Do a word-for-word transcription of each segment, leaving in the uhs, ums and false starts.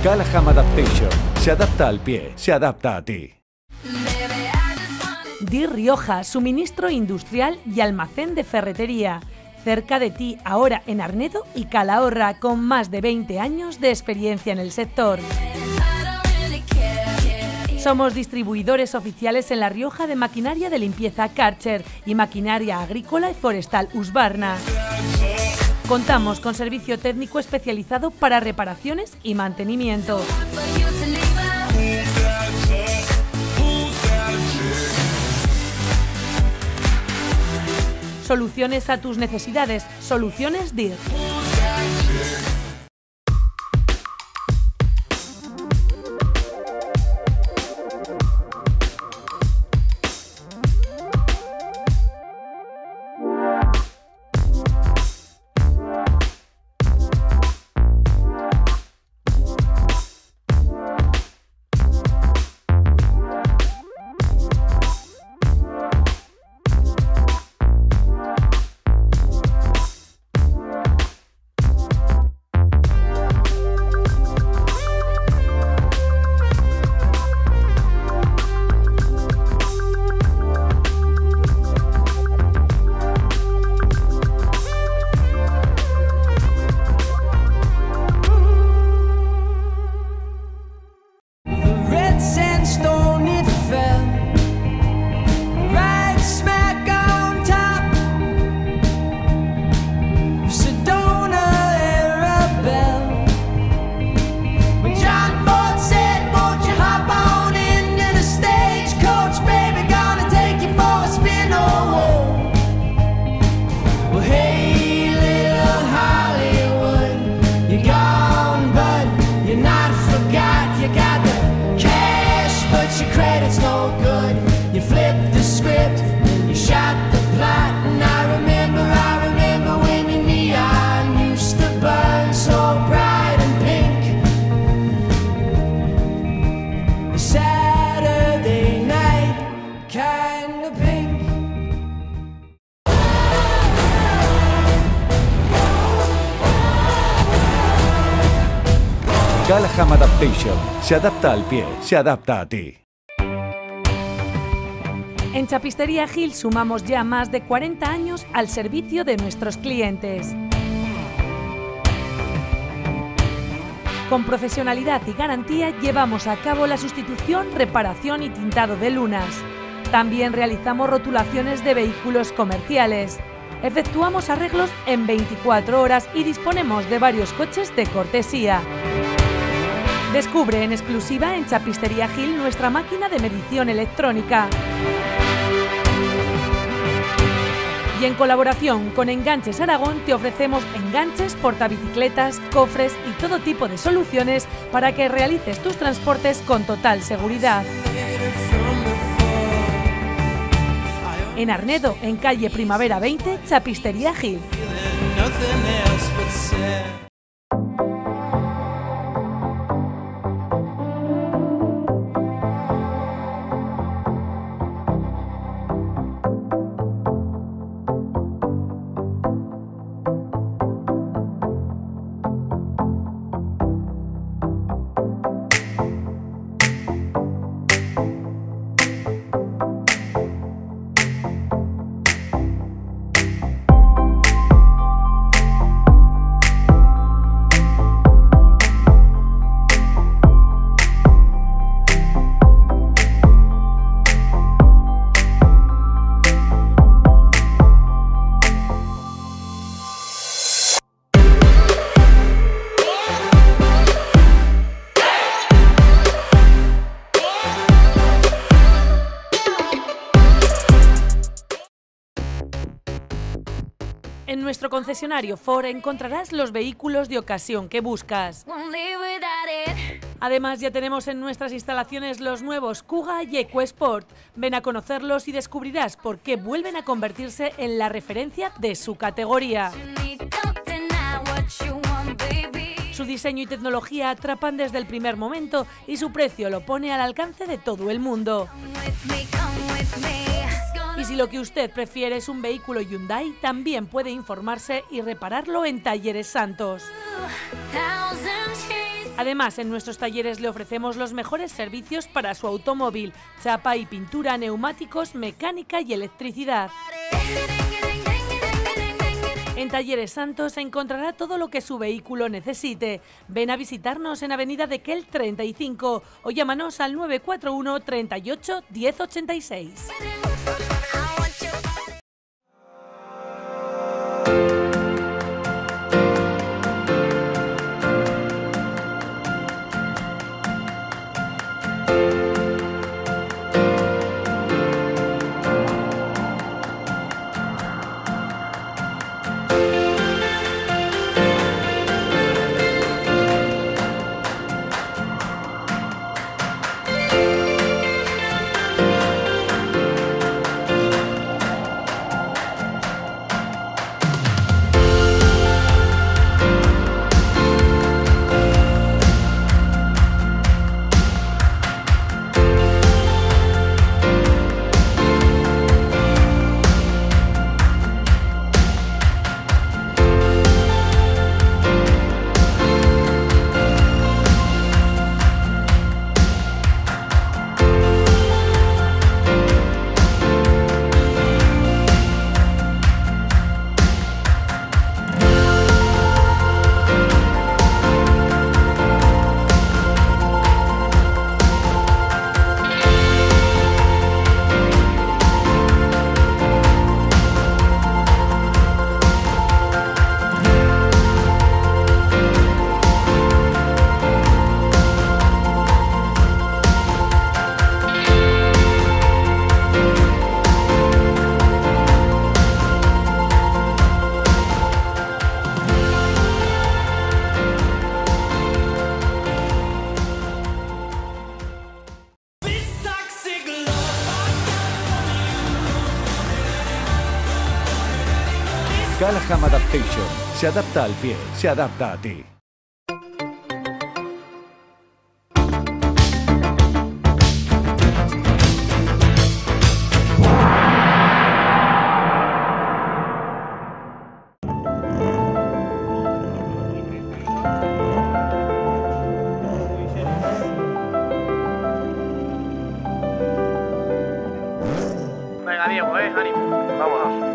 Callahan Adaptation. Se adapta al pie, se adapta a ti. Dir Rioja, suministro industrial y almacén de ferretería. Cerca de ti, ahora en Arnedo y Calahorra, con más de veinte años de experiencia en el sector. Somos distribuidores oficiales en La Rioja de maquinaria de limpieza Karcher y maquinaria agrícola y forestal Husqvarna. Contamos con servicio técnico especializado para reparaciones y mantenimiento. Soluciones a tus necesidades. Soluciones Dir. Callahan Adaptation. Se adapta al pie, se adapta a ti. En Chapistería Gil sumamos ya más de cuarenta años al servicio de nuestros clientes. Con profesionalidad y garantía llevamos a cabo la sustitución, reparación y tintado de lunas. También realizamos rotulaciones de vehículos comerciales. Efectuamos arreglos en veinticuatro horas y disponemos de varios coches de cortesía. Descubre en exclusiva en Chapistería Gil nuestra máquina de medición electrónica. Y en colaboración con Enganches Aragón te ofrecemos enganches, portabicicletas, cofres y todo tipo de soluciones para que realices tus transportes con total seguridad. En Arnedo, en calle Primavera veinte, Chapistería Gil. En nuestro concesionario Ford encontrarás los vehículos de ocasión que buscas. Además, ya tenemos en nuestras instalaciones los nuevos Kuga y EcoSport. Ven a conocerlos y descubrirás por qué vuelven a convertirse en la referencia de su categoría. Su diseño y tecnología atrapan desde el primer momento y su precio lo pone al alcance de todo el mundo. Y si lo que usted prefiere es un vehículo Hyundai, también puede informarse y repararlo en Talleres Santos. Además, en nuestros talleres le ofrecemos los mejores servicios para su automóvil: chapa y pintura, neumáticos, mecánica y electricidad. En Talleres Santos encontrará todo lo que su vehículo necesite. Ven a visitarnos en Avenida de Quel treinta y cinco o llámanos al nueve cuatro uno, treinta y ocho, diez ochenta y seis. Callahan Adaptation. Se adapta al pie, se adapta a ti. Venga, Diego, eh, ánimo. Vámonos.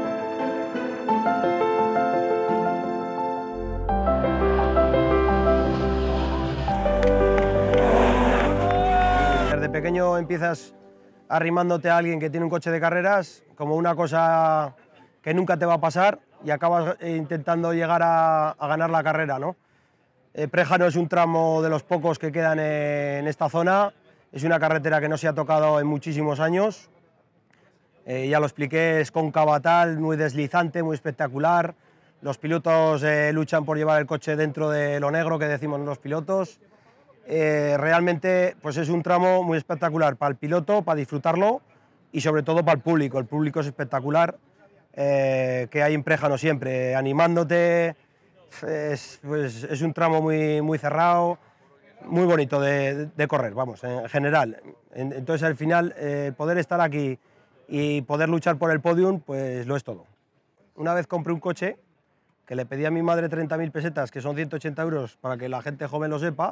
Desde pequeño empiezas arrimándote a alguien que tiene un coche de carreras como una cosa que nunca te va a pasar y acabas intentando llegar a, a ganar la carrera, ¿no? Eh, Préjano es un tramo de los pocos que quedan en esta zona, es una carretera que no se ha tocado en muchísimos años. Eh, ya lo expliqué, es cóncava tal, muy deslizante, muy espectacular. Los pilotos eh, luchan por llevar el coche dentro de lo negro que decimos los pilotos. Eh, realmente pues es un tramo muy espectacular para el piloto, para disfrutarlo y sobre todo para el público. El público es espectacular, eh, que hay en Préjano siempre, animándote. Es, pues, es un tramo muy, muy cerrado, muy bonito de, de correr, vamos, en general. Entonces al final eh, poder estar aquí y poder luchar por el podium, pues lo es todo. Una vez compré un coche que le pedí a mi madre treinta mil pesetas, que son ciento ochenta euros, para que la gente joven lo sepa,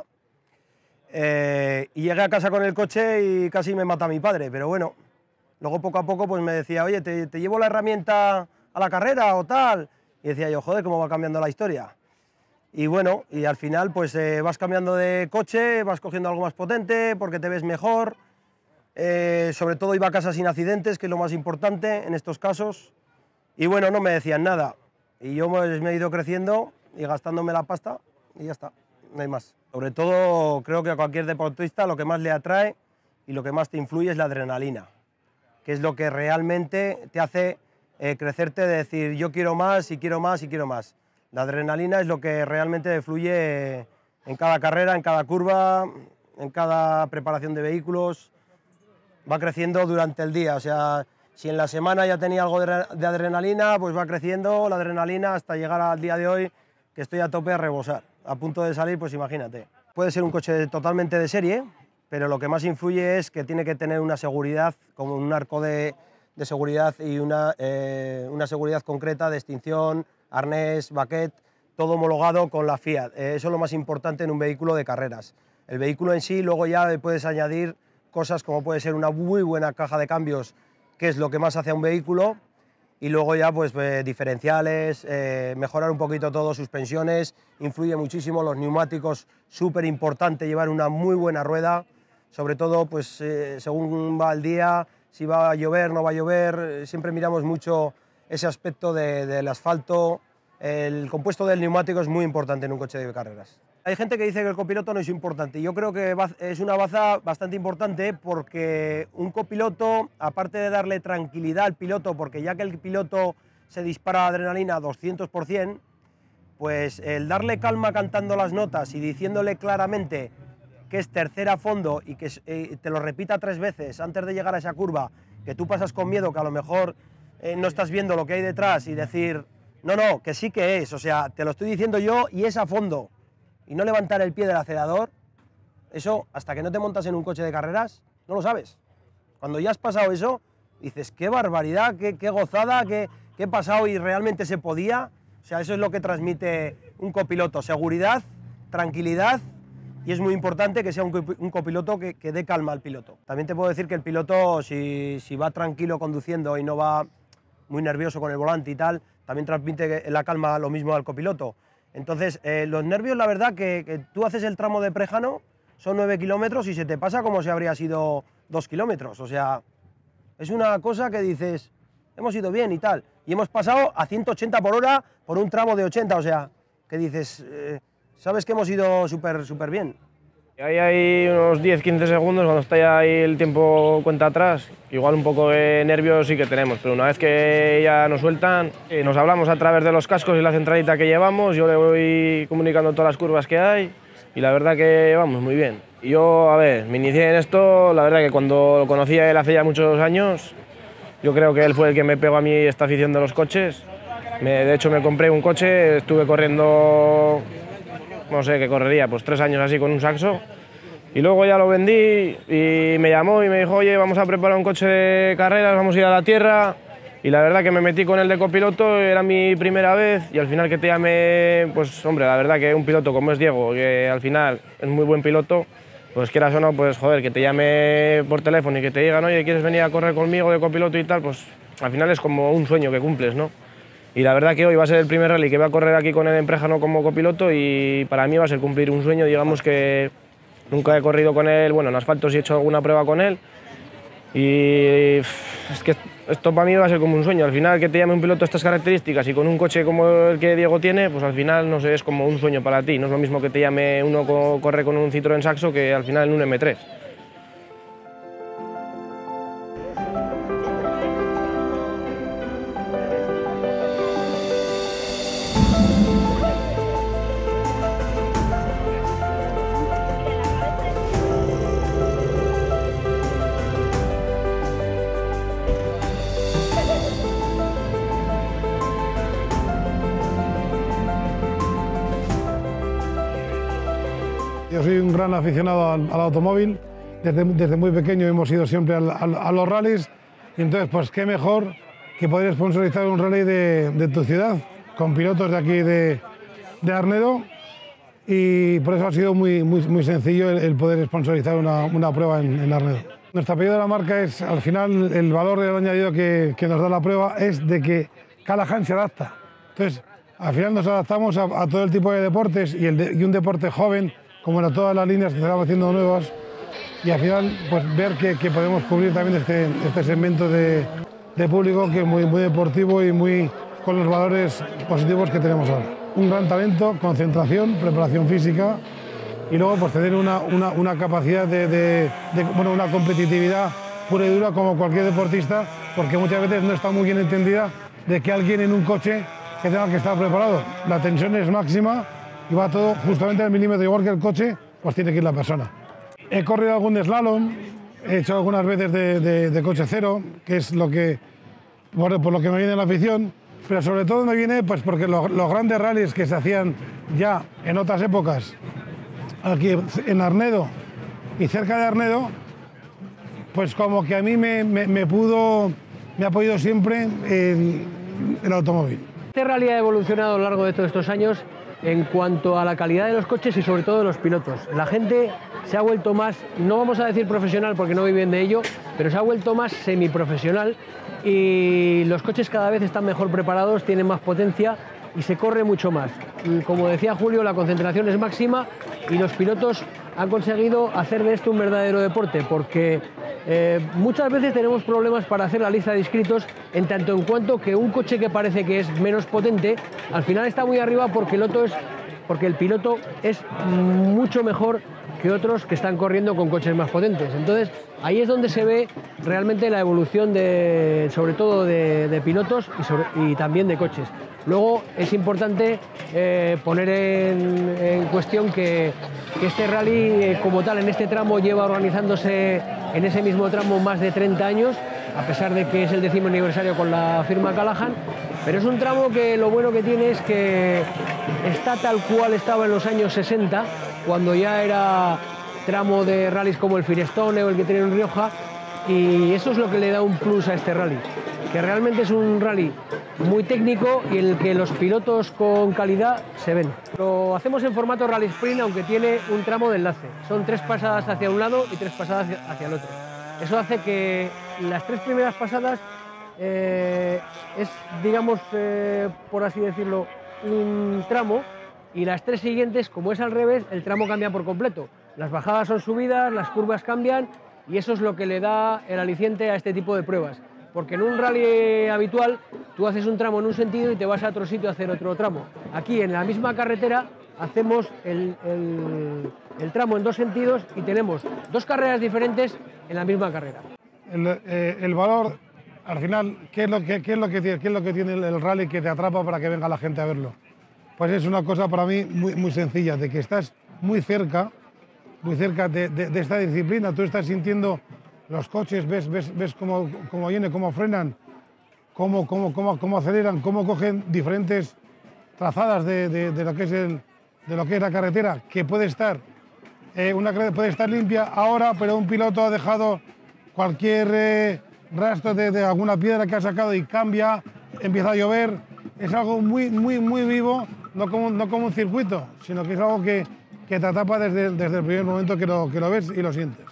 eh, y llegué a casa con el coche y casi me mata mi padre, pero bueno, luego poco a poco pues me decía, oye, ¿te, te llevo la herramienta a la carrera o tal? Y decía yo, joder, cómo va cambiando la historia. Y bueno, y al final pues eh, vas cambiando de coche, vas cogiendo algo más potente porque te ves mejor. Eh, sobre todo iba a casa sin accidentes, que es lo más importante en estos casos. Y bueno, no me decían nada. Y yo pues, me he ido creciendo y gastándome la pasta y ya está, no hay más. Sobre todo creo que a cualquier deportista lo que más le atrae y lo que más te influye es la adrenalina, que es lo que realmente te hace eh, crecerte de decir yo quiero más y quiero más y quiero más. La adrenalina es lo que realmente fluye en cada carrera, en cada curva, en cada preparación de vehículos. Va creciendo durante el día, o sea, si en la semana ya tenía algo de, de adrenalina, pues va creciendo la adrenalina hasta llegar al día de hoy, que estoy a tope a rebosar, a punto de salir, pues imagínate. Puede ser un coche totalmente de serie, pero lo que más influye es que tiene que tener una seguridad, como un arco de, de seguridad y una, eh, una seguridad concreta de extinción, arnés, baquet, todo homologado con la Fiat. Eh, eso es lo más importante en un vehículo de carreras. El vehículo en sí, luego ya le puedes añadir cosas como puede ser una muy buena caja de cambios, que es lo que más hace a un vehículo, y luego ya pues eh, diferenciales, eh, mejorar un poquito todo, suspensiones, influye muchísimo, los neumáticos, súper importante llevar una muy buena rueda, sobre todo pues eh, según va el día, si va a llover, no va a llover, eh, siempre miramos mucho ese aspecto de, del asfalto. El compuesto del neumático es muy importante en un coche de carreras. Hay gente que dice que el copiloto no es importante. Yo creo que es una baza bastante importante porque un copiloto, aparte de darle tranquilidad al piloto, porque ya que el piloto se dispara adrenalina a doscientos por cien, pues el darle calma cantando las notas y diciéndole claramente que es tercera a fondo y que eh, te lo repita tres veces antes de llegar a esa curva, que tú pasas con miedo, que a lo mejor eh, no estás viendo lo que hay detrás y decir, no, no, que sí que es, o sea, te lo estoy diciendo yo y es a fondo. Y no levantar el pie del acelerador, eso, hasta que no te montas en un coche de carreras, no lo sabes. Cuando ya has pasado eso, dices, qué barbaridad, qué, qué gozada, qué, qué he pasado y realmente se podía. O sea, eso es lo que transmite un copiloto, seguridad, tranquilidad, y es muy importante que sea un, un copiloto que, que dé calma al piloto. También te puedo decir que el piloto, si, si va tranquilo conduciendo y no va muy nervioso con el volante y tal, también transmite la calma lo mismo al copiloto. Entonces, eh, los nervios, la verdad, que, que tú haces el tramo de Préjano, son nueve kilómetros y se te pasa como si habría sido dos kilómetros. O sea, es una cosa que dices, hemos ido bien y tal. Y hemos pasado a ciento ochenta por hora por un tramo de ochenta, o sea, que dices, eh, sabes que hemos ido súper súper bien. Ahí hay unos diez quince segundos, cuando está ya ahí el tiempo cuenta atrás, igual un poco de nervios sí que tenemos, pero una vez que ya nos sueltan, eh, nos hablamos a través de los cascos y la centralita que llevamos, yo le voy comunicando todas las curvas que hay y la verdad que vamos muy bien. Y yo, a ver, me inicié en esto, la verdad que cuando lo conocí a él hace ya muchos años, yo creo que él fue el que me pegó a mí esta afición de los coches. Me, de hecho me compré un coche, estuve corriendo, no sé qué correría, pues tres años así con un Saxo. Y luego ya lo vendí y me llamó y me dijo, oye, vamos a preparar un coche de carreras, vamos a ir a la tierra. Y la verdad que me metí con él de copiloto, era mi primera vez y al final que te llamé, pues hombre, la verdad que un piloto como es Diego, que al final es muy buen piloto, pues quieras o no, pues joder, que te llame por teléfono y que te digan, oye, ¿quieres venir a correr conmigo de copiloto y tal? Pues al final es como un sueño que cumples, ¿no? Y la verdad que hoy va a ser el primer rally que voy a correr aquí con él en Préjano como copiloto y para mí va a ser cumplir un sueño, digamos que nunca he corrido con él, bueno, en asfalto sí he hecho alguna prueba con él y es que esto para mí va a ser como un sueño. Al final que te llame un piloto de estas características y con un coche como el que Diego tiene, pues al final, no sé, es como un sueño para ti. No es lo mismo que te llame uno que corre con un Citroën Saxo que al final en un eme tres. Yo soy un gran aficionado al, al automóvil, desde, desde muy pequeño hemos ido siempre al, al, a los rallies y entonces pues qué mejor que poder sponsorizar un rally de, de tu ciudad con pilotos de aquí de, de Arnedo y por eso ha sido muy, muy, muy sencillo el, el poder sponsorizar una, una prueba en, en Arnedo. Nuestro apellido de la marca es, al final, el valor del añadido que, que nos da la prueba es de que Callahan se adapta. Entonces, al final nos adaptamos a, a todo el tipo de deportes y, el de, y un deporte joven, como en todas las líneas que se van haciendo nuevas, y al final pues, ver que, que podemos cubrir también este, este segmento de, de público que es muy, muy deportivo y muy con los valores positivos que tenemos ahora. Un gran talento, concentración, preparación física y luego pues, tener una, una, una capacidad de, de, de bueno, una competitividad pura y dura como cualquier deportista, porque muchas veces no está muy bien entendida de que alguien en un coche que tenga que estar preparado. La tensión es máxima y va todo justamente al milímetro, igual que el coche, pues tiene que ir la persona. He corrido algún slalom, he hecho algunas veces de, de, de coche cero, que es lo que, bueno, por lo que me viene la afición, pero sobre todo me viene pues porque los, los grandes rallies que se hacían ya en otras épocas, aquí en Arnedo y cerca de Arnedo, pues como que a mí me, me, me pudo, me ha podido siempre el, el automóvil. Este rally ha evolucionado a lo largo de todos estos años en cuanto a la calidad de los coches y sobre todo de los pilotos. La gente se ha vuelto más, no vamos a decir profesional porque no viven de ello, pero se ha vuelto más semiprofesional y los coches cada vez están mejor preparados, tienen más potencia y se corre mucho más. Y como decía Julio, la concentración es máxima y los pilotos han conseguido hacer de esto un verdadero deporte, porque eh, muchas veces tenemos problemas para hacer la lista de inscritos, en tanto en cuanto que un coche que parece que es menos potente, al final está muy arriba porque el, otro es, porque el piloto es mucho mejor que otros que están corriendo con coches más potentes. Entonces, ahí es donde se ve realmente la evolución, de, sobre todo de, de pilotos y, sobre, y también de coches. Luego, es importante eh, poner en, en cuestión que, que este rally, eh, como tal, en este tramo, lleva organizándose en ese mismo tramo más de treinta años, a pesar de que es el décimo aniversario con la firma Callahan, pero es un tramo que lo bueno que tiene es que está tal cual estaba en los años sesenta, cuando ya era tramo de rallies como el Firestone o el que tiene en Rioja, y eso es lo que le da un plus a este rally, que realmente es un rally muy técnico y en el que los pilotos con calidad se ven. Lo hacemos en formato rally sprint, aunque tiene un tramo de enlace. Son tres pasadas hacia un lado y tres pasadas hacia, hacia el otro. Eso hace que las tres primeras pasadas eh, es, digamos, eh, por así decirlo, un tramo, y las tres siguientes, como es al revés, el tramo cambia por completo. Las bajadas son subidas, las curvas cambian, y eso es lo que le da el aliciente a este tipo de pruebas. Porque en un rally habitual tú haces un tramo en un sentido y te vas a otro sitio a hacer otro tramo. Aquí, en la misma carretera, hacemos el, el, el tramo en dos sentidos y tenemos dos carreras diferentes en la misma carrera. El, eh, el valor, al final, ¿qué es, lo que, qué, es lo que tiene, ¿qué es lo que tiene el rally que te atrapa para que venga la gente a verlo? Pues es una cosa para mí muy, muy sencilla, de que estás muy cerca, muy cerca de, de, de esta disciplina. Tú estás sintiendo los coches, ves, ves, ves cómo, cómo vienen, cómo frenan, cómo, cómo, cómo, cómo aceleran, cómo cogen diferentes trazadas de, de, de, lo que es el, de lo que es la carretera, que puede estar, eh, una, puede estar limpia ahora, pero un piloto ha dejado cualquier eh, rastro de, de alguna piedra que ha sacado y cambia, empieza a llover. Es algo muy, muy, muy vivo, no como, no como un circuito, sino que es algo que, que te atrapa desde, desde el primer momento que lo, que lo ves y lo sientes.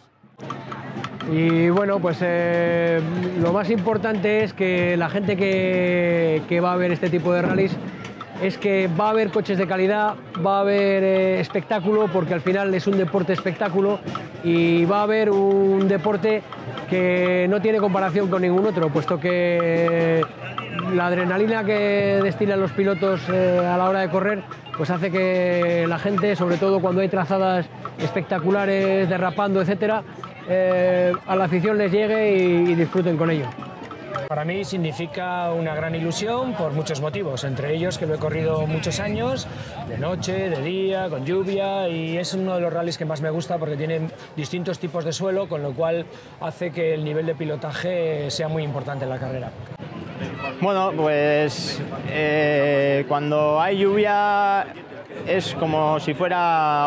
Y bueno, pues eh, lo más importante es que la gente que, que va a ver este tipo de rallies es que va a haber coches de calidad, va a haber eh, espectáculo, porque al final es un deporte espectáculo, y va a haber un deporte que no tiene comparación con ningún otro, puesto que la adrenalina que destilan los pilotos eh, a la hora de correr, pues hace que la gente, sobre todo cuando hay trazadas espectaculares, derrapando, etcétera, eh, a la afición les llegue y, y disfruten con ello. Para mí significa una gran ilusión por muchos motivos, entre ellos que lo he corrido muchos años, de noche, de día, con lluvia, y es uno de los rallies que más me gusta porque tiene distintos tipos de suelo, con lo cual hace que el nivel de pilotaje sea muy importante en la carrera. Bueno, pues eh, cuando hay lluvia es como si fuera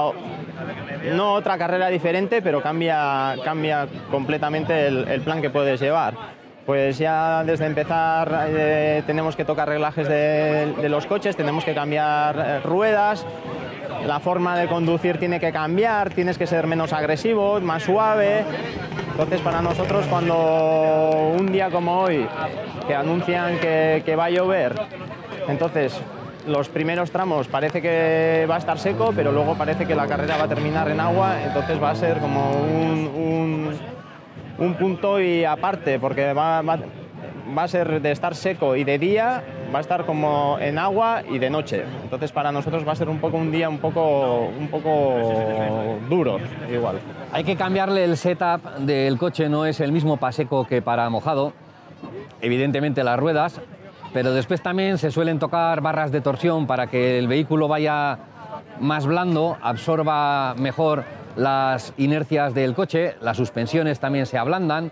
no otra carrera diferente, pero cambia, cambia completamente el, el plan que puedes llevar. Pues ya desde empezar eh, tenemos que tocar reglajes de, de los coches, tenemos que cambiar eh, ruedas, la forma de conducir tiene que cambiar, tienes que ser menos agresivo, más suave. Entonces para nosotros, cuando un día como hoy, que anuncian que, que va a llover, entonces los primeros tramos parece que va a estar seco, pero luego parece que la carrera va a terminar en agua, entonces va a ser como un, un, un punto y aparte, porque va, va, va a ser de estar seco y de día, va a estar como en agua y de noche. Entonces para nosotros va a ser un poco un día un poco, un poco duro, igual. Hay que cambiarle el setup del coche, no es el mismo para seco que para mojado, evidentemente las ruedas, pero después también se suelen tocar barras de torsión para que el vehículo vaya más blando, absorba mejor las inercias del coche, las suspensiones también se ablandan.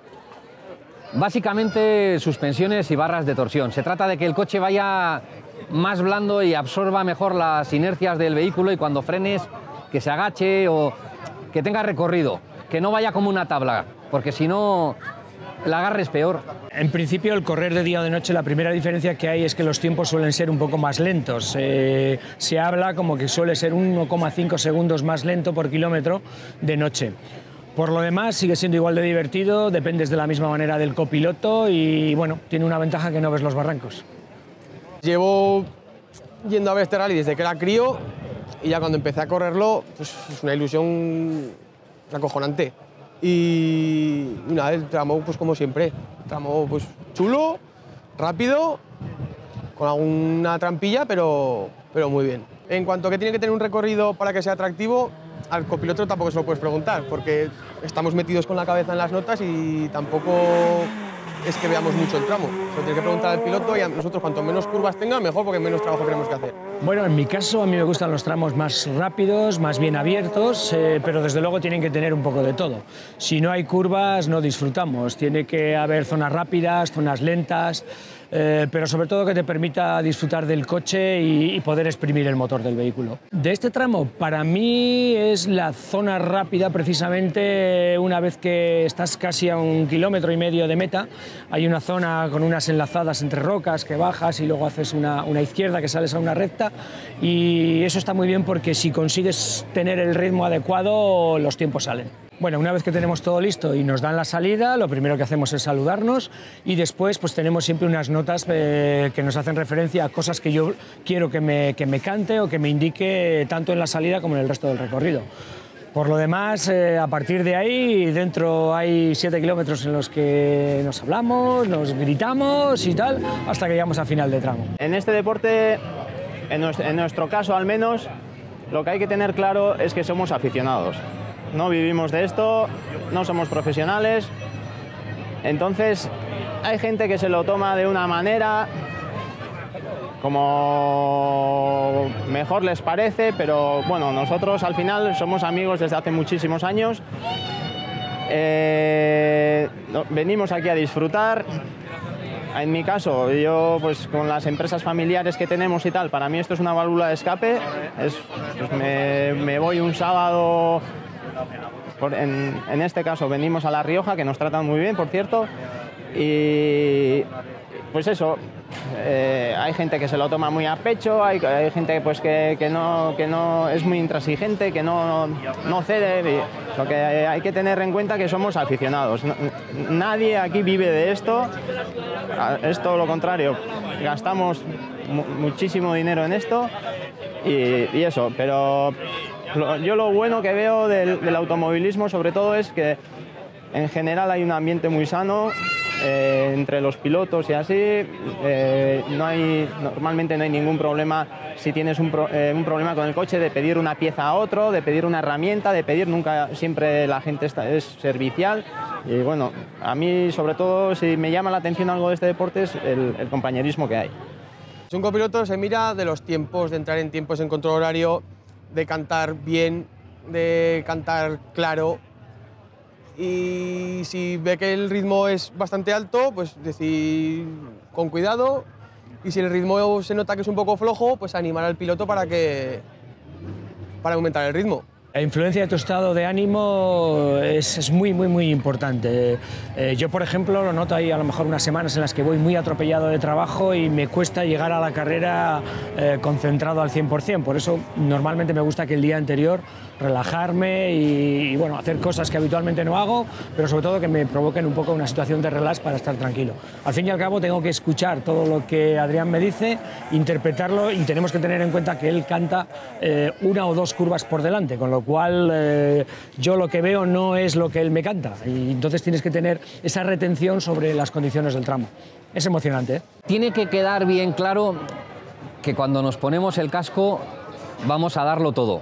Básicamente suspensiones y barras de torsión. Se trata de que el coche vaya más blando y absorba mejor las inercias del vehículo, y cuando frenes que se agache o que tenga recorrido, que no vaya como una tabla, porque si no el agarre es peor. En principio, el correr de día o de noche, la primera diferencia que hay es que los tiempos suelen ser un poco más lentos. Eh, se habla como que suele ser uno coma cinco segundos más lento por kilómetro de noche. Por lo demás, sigue siendo igual de divertido, dependes de la misma manera del copiloto y, bueno, tiene una ventaja que no ves los barrancos. Llevo yendo a ver este rally desde que era crío y ya cuando empecé a correrlo, pues es una ilusión acojonante. Y nada, el tramo, pues como siempre, tramo pues chulo, rápido, con alguna trampilla, pero, pero muy bien. En cuanto a que tiene que tener un recorrido para que sea atractivo, al copiloto tampoco se lo puedes preguntar, porque estamos metidos con la cabeza en las notas y tampoco es que veamos mucho el tramo. Se lo tiene que preguntar al piloto y a nosotros cuanto menos curvas tenga, mejor, porque menos trabajo tenemos que hacer. Bueno, en mi caso a mí me gustan los tramos más rápidos, más bien abiertos, eh, pero desde luego tienen que tener un poco de todo. Si no hay curvas no disfrutamos, tiene que haber zonas rápidas, zonas lentas, eh, pero sobre todo que te permita disfrutar del coche y, y poder exprimir el motor del vehículo. De este tramo, para mí es la zona rápida precisamente una vez que estás casi a un kilómetro y medio de meta. Hay una zona con unas enlazadas entre rocas que bajas y luego haces una, una izquierda que sales a una recta, y eso está muy bien porque si consigues tener el ritmo adecuado los tiempos salen. Bueno, una vez que tenemos todo listo y nos dan la salida, lo primero que hacemos es saludarnos y después pues tenemos siempre unas notas eh, que nos hacen referencia a cosas que yo quiero que me, que me cante o que me indique tanto en la salida como en el resto del recorrido. Por lo demás, eh, a partir de ahí, dentro hay siete kilómetros en los que nos hablamos, nos gritamos y tal, hasta que llegamos al final de tramo. En este deporte, en nuestro, en nuestro caso al menos, lo que hay que tener claro es que somos aficionados. No vivimos de esto, no somos profesionales, entonces hay gente que se lo toma de una manera como mejor les parece, pero bueno, nosotros al final somos amigos desde hace muchísimos años, eh, venimos aquí a disfrutar. En mi caso, yo pues con las empresas familiares que tenemos y tal, para mí esto es una válvula de escape, es, pues me, me voy un sábado. Por, en, en este caso venimos a La Rioja, que nos tratan muy bien, por cierto, y pues eso, eh, hay gente que se lo toma muy a pecho, hay, hay gente pues, que, que, no, que no es muy intransigente, que no, no cede. Y lo que hay que tener en cuenta que somos aficionados. Nadie aquí vive de esto, es todo lo contrario, gastamos mu muchísimo dinero en esto y, y eso, pero yo lo bueno que veo del, del automovilismo sobre todo es que en general hay un ambiente muy sano eh, entre los pilotos y así. Eh, no hay, normalmente no hay ningún problema si tienes un, pro, eh, un problema con el coche de pedir una pieza a otro, de pedir una herramienta, de pedir nunca, siempre la gente está, es servicial. Y bueno, a mí sobre todo si me llama la atención algo de este deporte es el, el compañerismo que hay. Un copiloto se mira de los tiempos, de entrar en tiempos en control horario, de cantar bien, de cantar claro, y si ve que el ritmo es bastante alto, pues decir con cuidado, y si el ritmo se nota que es un poco flojo, pues animar al piloto para que para aumentar el ritmo. La influencia de tu estado de ánimo es, es muy, muy, muy importante. Eh, yo, por ejemplo, lo noto ahí a lo mejor unas semanas en las que voy muy atropellado de trabajo y me cuesta llegar a la carrera eh, concentrado al cien por cien. Por eso, normalmente me gusta que el día anterior relajarme y, y bueno, hacer cosas que habitualmente no hago, pero sobre todo que me provoquen un poco una situación de relax para estar tranquilo. Al fin y al cabo, tengo que escuchar todo lo que Adrián me dice, interpretarlo, y tenemos que tener en cuenta que él canta eh, una o dos curvas por delante, con lo cual eh, yo lo que veo no es lo que él me canta, y entonces tienes que tener esa retención sobre las condiciones del tramo. Es emocionante, ¿eh? Tiene que quedar bien claro que cuando nos ponemos el casco vamos a darlo todo,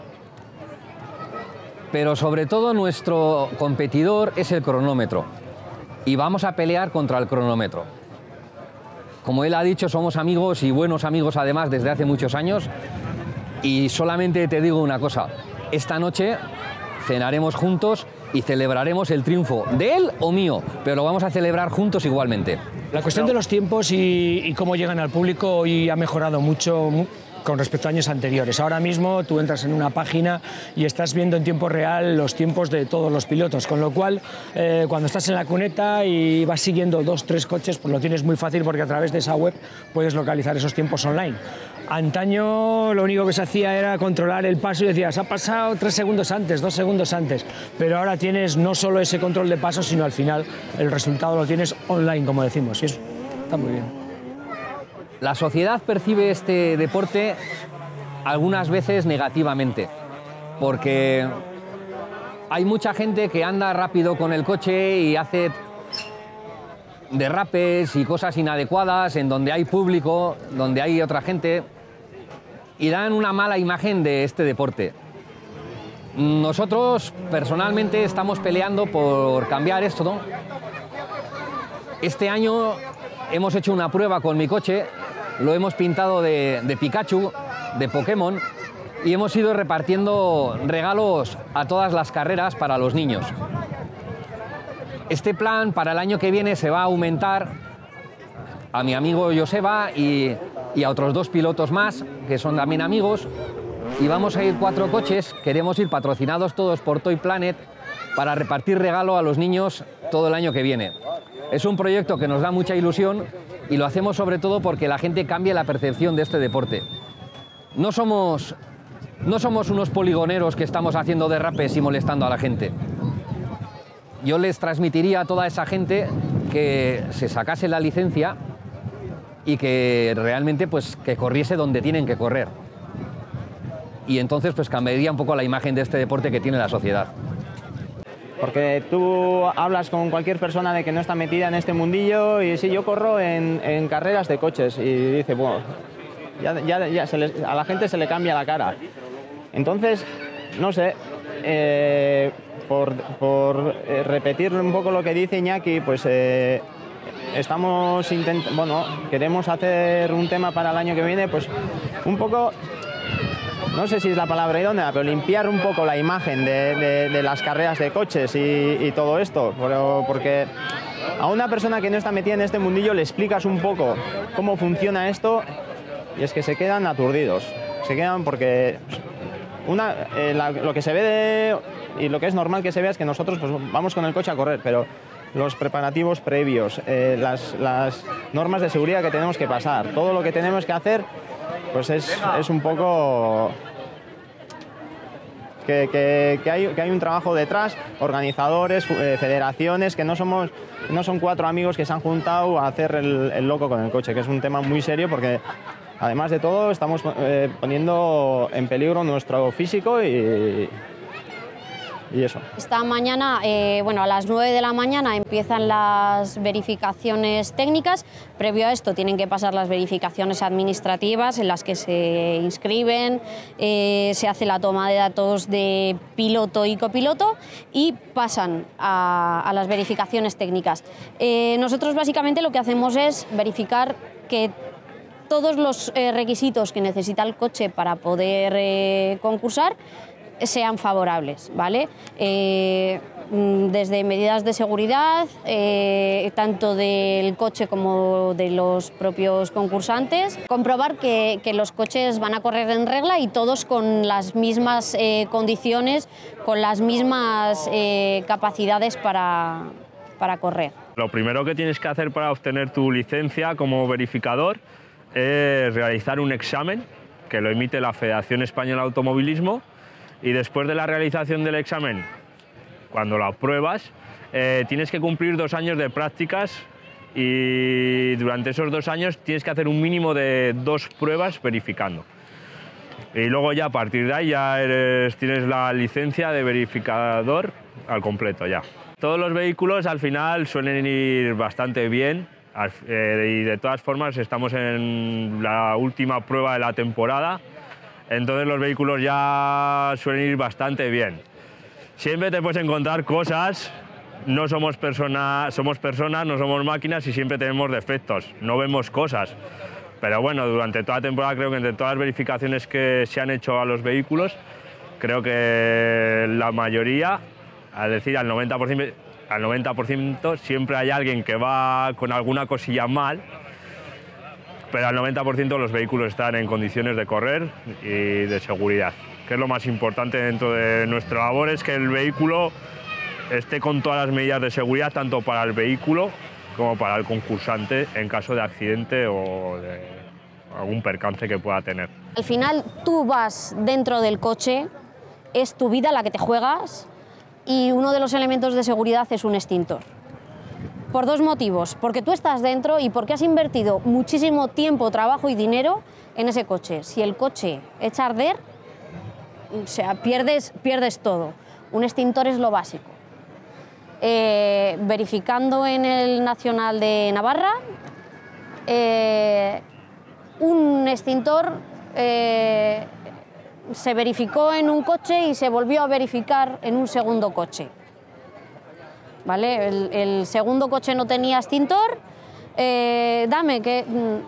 pero sobre todo nuestro competidor es el cronómetro y vamos a pelear contra el cronómetro. Como él ha dicho, somos amigos y buenos amigos además desde hace muchos años, y solamente te digo una cosa: esta noche cenaremos juntos y celebraremos el triunfo de él o mío, pero lo vamos a celebrar juntos igualmente. La cuestión de los tiempos y, y cómo llegan al público hoy ha mejorado mucho, con respecto a años anteriores. Ahora mismo tú entras en una página y estás viendo en tiempo real los tiempos de todos los pilotos, con lo cual eh, cuando estás en la cuneta y vas siguiendo dos, tres coches, pues lo tienes muy fácil porque a través de esa web puedes localizar esos tiempos online. Antaño lo único que se hacía era controlar el paso y decías, ha pasado tres segundos antes, dos segundos antes, pero ahora tienes no solo ese control de paso, sino al final el resultado lo tienes online, como decimos, y eso está muy bien. La sociedad percibe este deporte algunas veces negativamente, porque hay mucha gente que anda rápido con el coche y hace derrapes y cosas inadecuadas en donde hay público, donde hay otra gente, y dan una mala imagen de este deporte. Nosotros personalmente estamos peleando por cambiar esto, ¿no? Este año hemos hecho una prueba con mi coche, lo hemos pintado de, de Pikachu, de Pokémon, y hemos ido repartiendo regalos a todas las carreras para los niños. Este plan para el año que viene se va a aumentar a mi amigo Joseba y, y a otros dos pilotos más, que son también amigos, y vamos a ir cuatro coches, queremos ir patrocinados todos por Toy Planet para repartir regalo a los niños todo el año que viene. Es un proyecto que nos da mucha ilusión y lo hacemos sobre todo porque la gente cambie la percepción de este deporte. No somos, no somos unos poligoneros que estamos haciendo derrapes y molestando a la gente. Yo les transmitiría a toda esa gente que se sacase la licencia y que realmente pues, que corriese donde tienen que correr. Y entonces pues, cambiaría un poco la imagen de este deporte que tiene la sociedad. Porque tú hablas con cualquier persona de que no está metida en este mundillo y sí, yo corro en, en carreras de coches y dice, bueno, ya, ya, ya se les, a la gente se le cambia la cara. Entonces, no sé, eh, por, por eh, repetir un poco lo que dice Iñaki, pues eh, estamos intentando, bueno, queremos hacer un tema para el año que viene, pues un poco... No sé si es la palabra idónea, pero limpiar un poco la imagen de, de, de las carreras de coches y, y todo esto. Pero porque a una persona que no está metida en este mundillo le explicas un poco cómo funciona esto y es que se quedan aturdidos. Se quedan porque una, eh, la, lo que se ve de, y lo que es normal que se vea es que nosotros pues, vamos con el coche a correr, pero los preparativos previos, eh, las, las normas de seguridad que tenemos que pasar, todo lo que tenemos que hacer, pues es, es un poco que, que, que, hay, que hay un trabajo detrás, organizadores, eh, federaciones, que no, somos, no son cuatro amigos que se han juntado a hacer el, el loco con el coche, que es un tema muy serio porque además de todo estamos eh, poniendo en peligro nuestro físico y, y eso. Esta mañana, eh, bueno, a las nueve de la mañana empiezan las verificaciones técnicas. Previo a esto tienen que pasar las verificaciones administrativas en las que se inscriben, eh, se hace la toma de datos de piloto y copiloto y pasan a, a las verificaciones técnicas. Eh, nosotros básicamente lo que hacemos es verificar que todos los eh, requisitos que necesita el coche para poder eh, concursar sean favorables, ¿vale? Eh, desde medidas de seguridad, eh, tanto del coche como de los propios concursantes, comprobar que, que los coches van a correr en regla y todos con las mismas eh, condiciones, con las mismas eh, capacidades para, para correr. Lo primero que tienes que hacer para obtener tu licencia como verificador es realizar un examen que lo emite la Federación Española de Automovilismo. Y después de la realización del examen, cuando lo apruebas, eh, tienes que cumplir dos años de prácticas y durante esos dos años tienes que hacer un mínimo de dos pruebas verificando. Y luego ya a partir de ahí ya eres, tienes la licencia de verificador al completo ya. Todos los vehículos al final suelen ir bastante bien eh, y de todas formas estamos en la última prueba de la temporada. Entonces los vehículos ya suelen ir bastante bien. Siempre te puedes encontrar cosas, no somos personas, somos personas, no somos máquinas y siempre tenemos defectos, no vemos cosas. Pero bueno, durante toda la temporada creo que entre todas las verificaciones que se han hecho a los vehículos, creo que la mayoría, es decir, al noventa por ciento, al noventa por ciento siempre hay alguien que va con alguna cosilla mal. pero al noventa por ciento los vehículos están en condiciones de correr y de seguridad, que es lo más importante dentro de nuestra labor, es que el vehículo esté con todas las medidas de seguridad, tanto para el vehículo como para el concursante en caso de accidente o de algún percance que pueda tener. Al final tú vas dentro del coche, es tu vida la que te juegas y uno de los elementos de seguridad es un extintor. Por dos motivos, porque tú estás dentro y porque has invertido muchísimo tiempo, trabajo y dinero en ese coche. Si el coche echa a arder, o sea, pierdes, pierdes todo. Un extintor es lo básico. Eh, verificando en el Nacional de Navarra, eh, un extintor eh, se verificó en un coche y se volvió a verificar en un segundo coche. ¿Vale? El, el segundo coche no tenía extintor. Eh, dame que...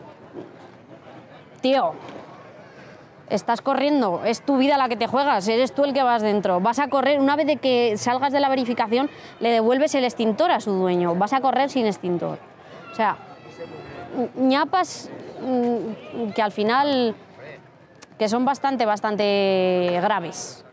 Tío, estás corriendo, es tu vida la que te juegas, eres tú el que vas dentro. Vas a correr, una vez de que salgas de la verificación, le devuelves el extintor a su dueño. Vas a correr sin extintor. O sea, ñapas que al final que son bastante, bastante graves.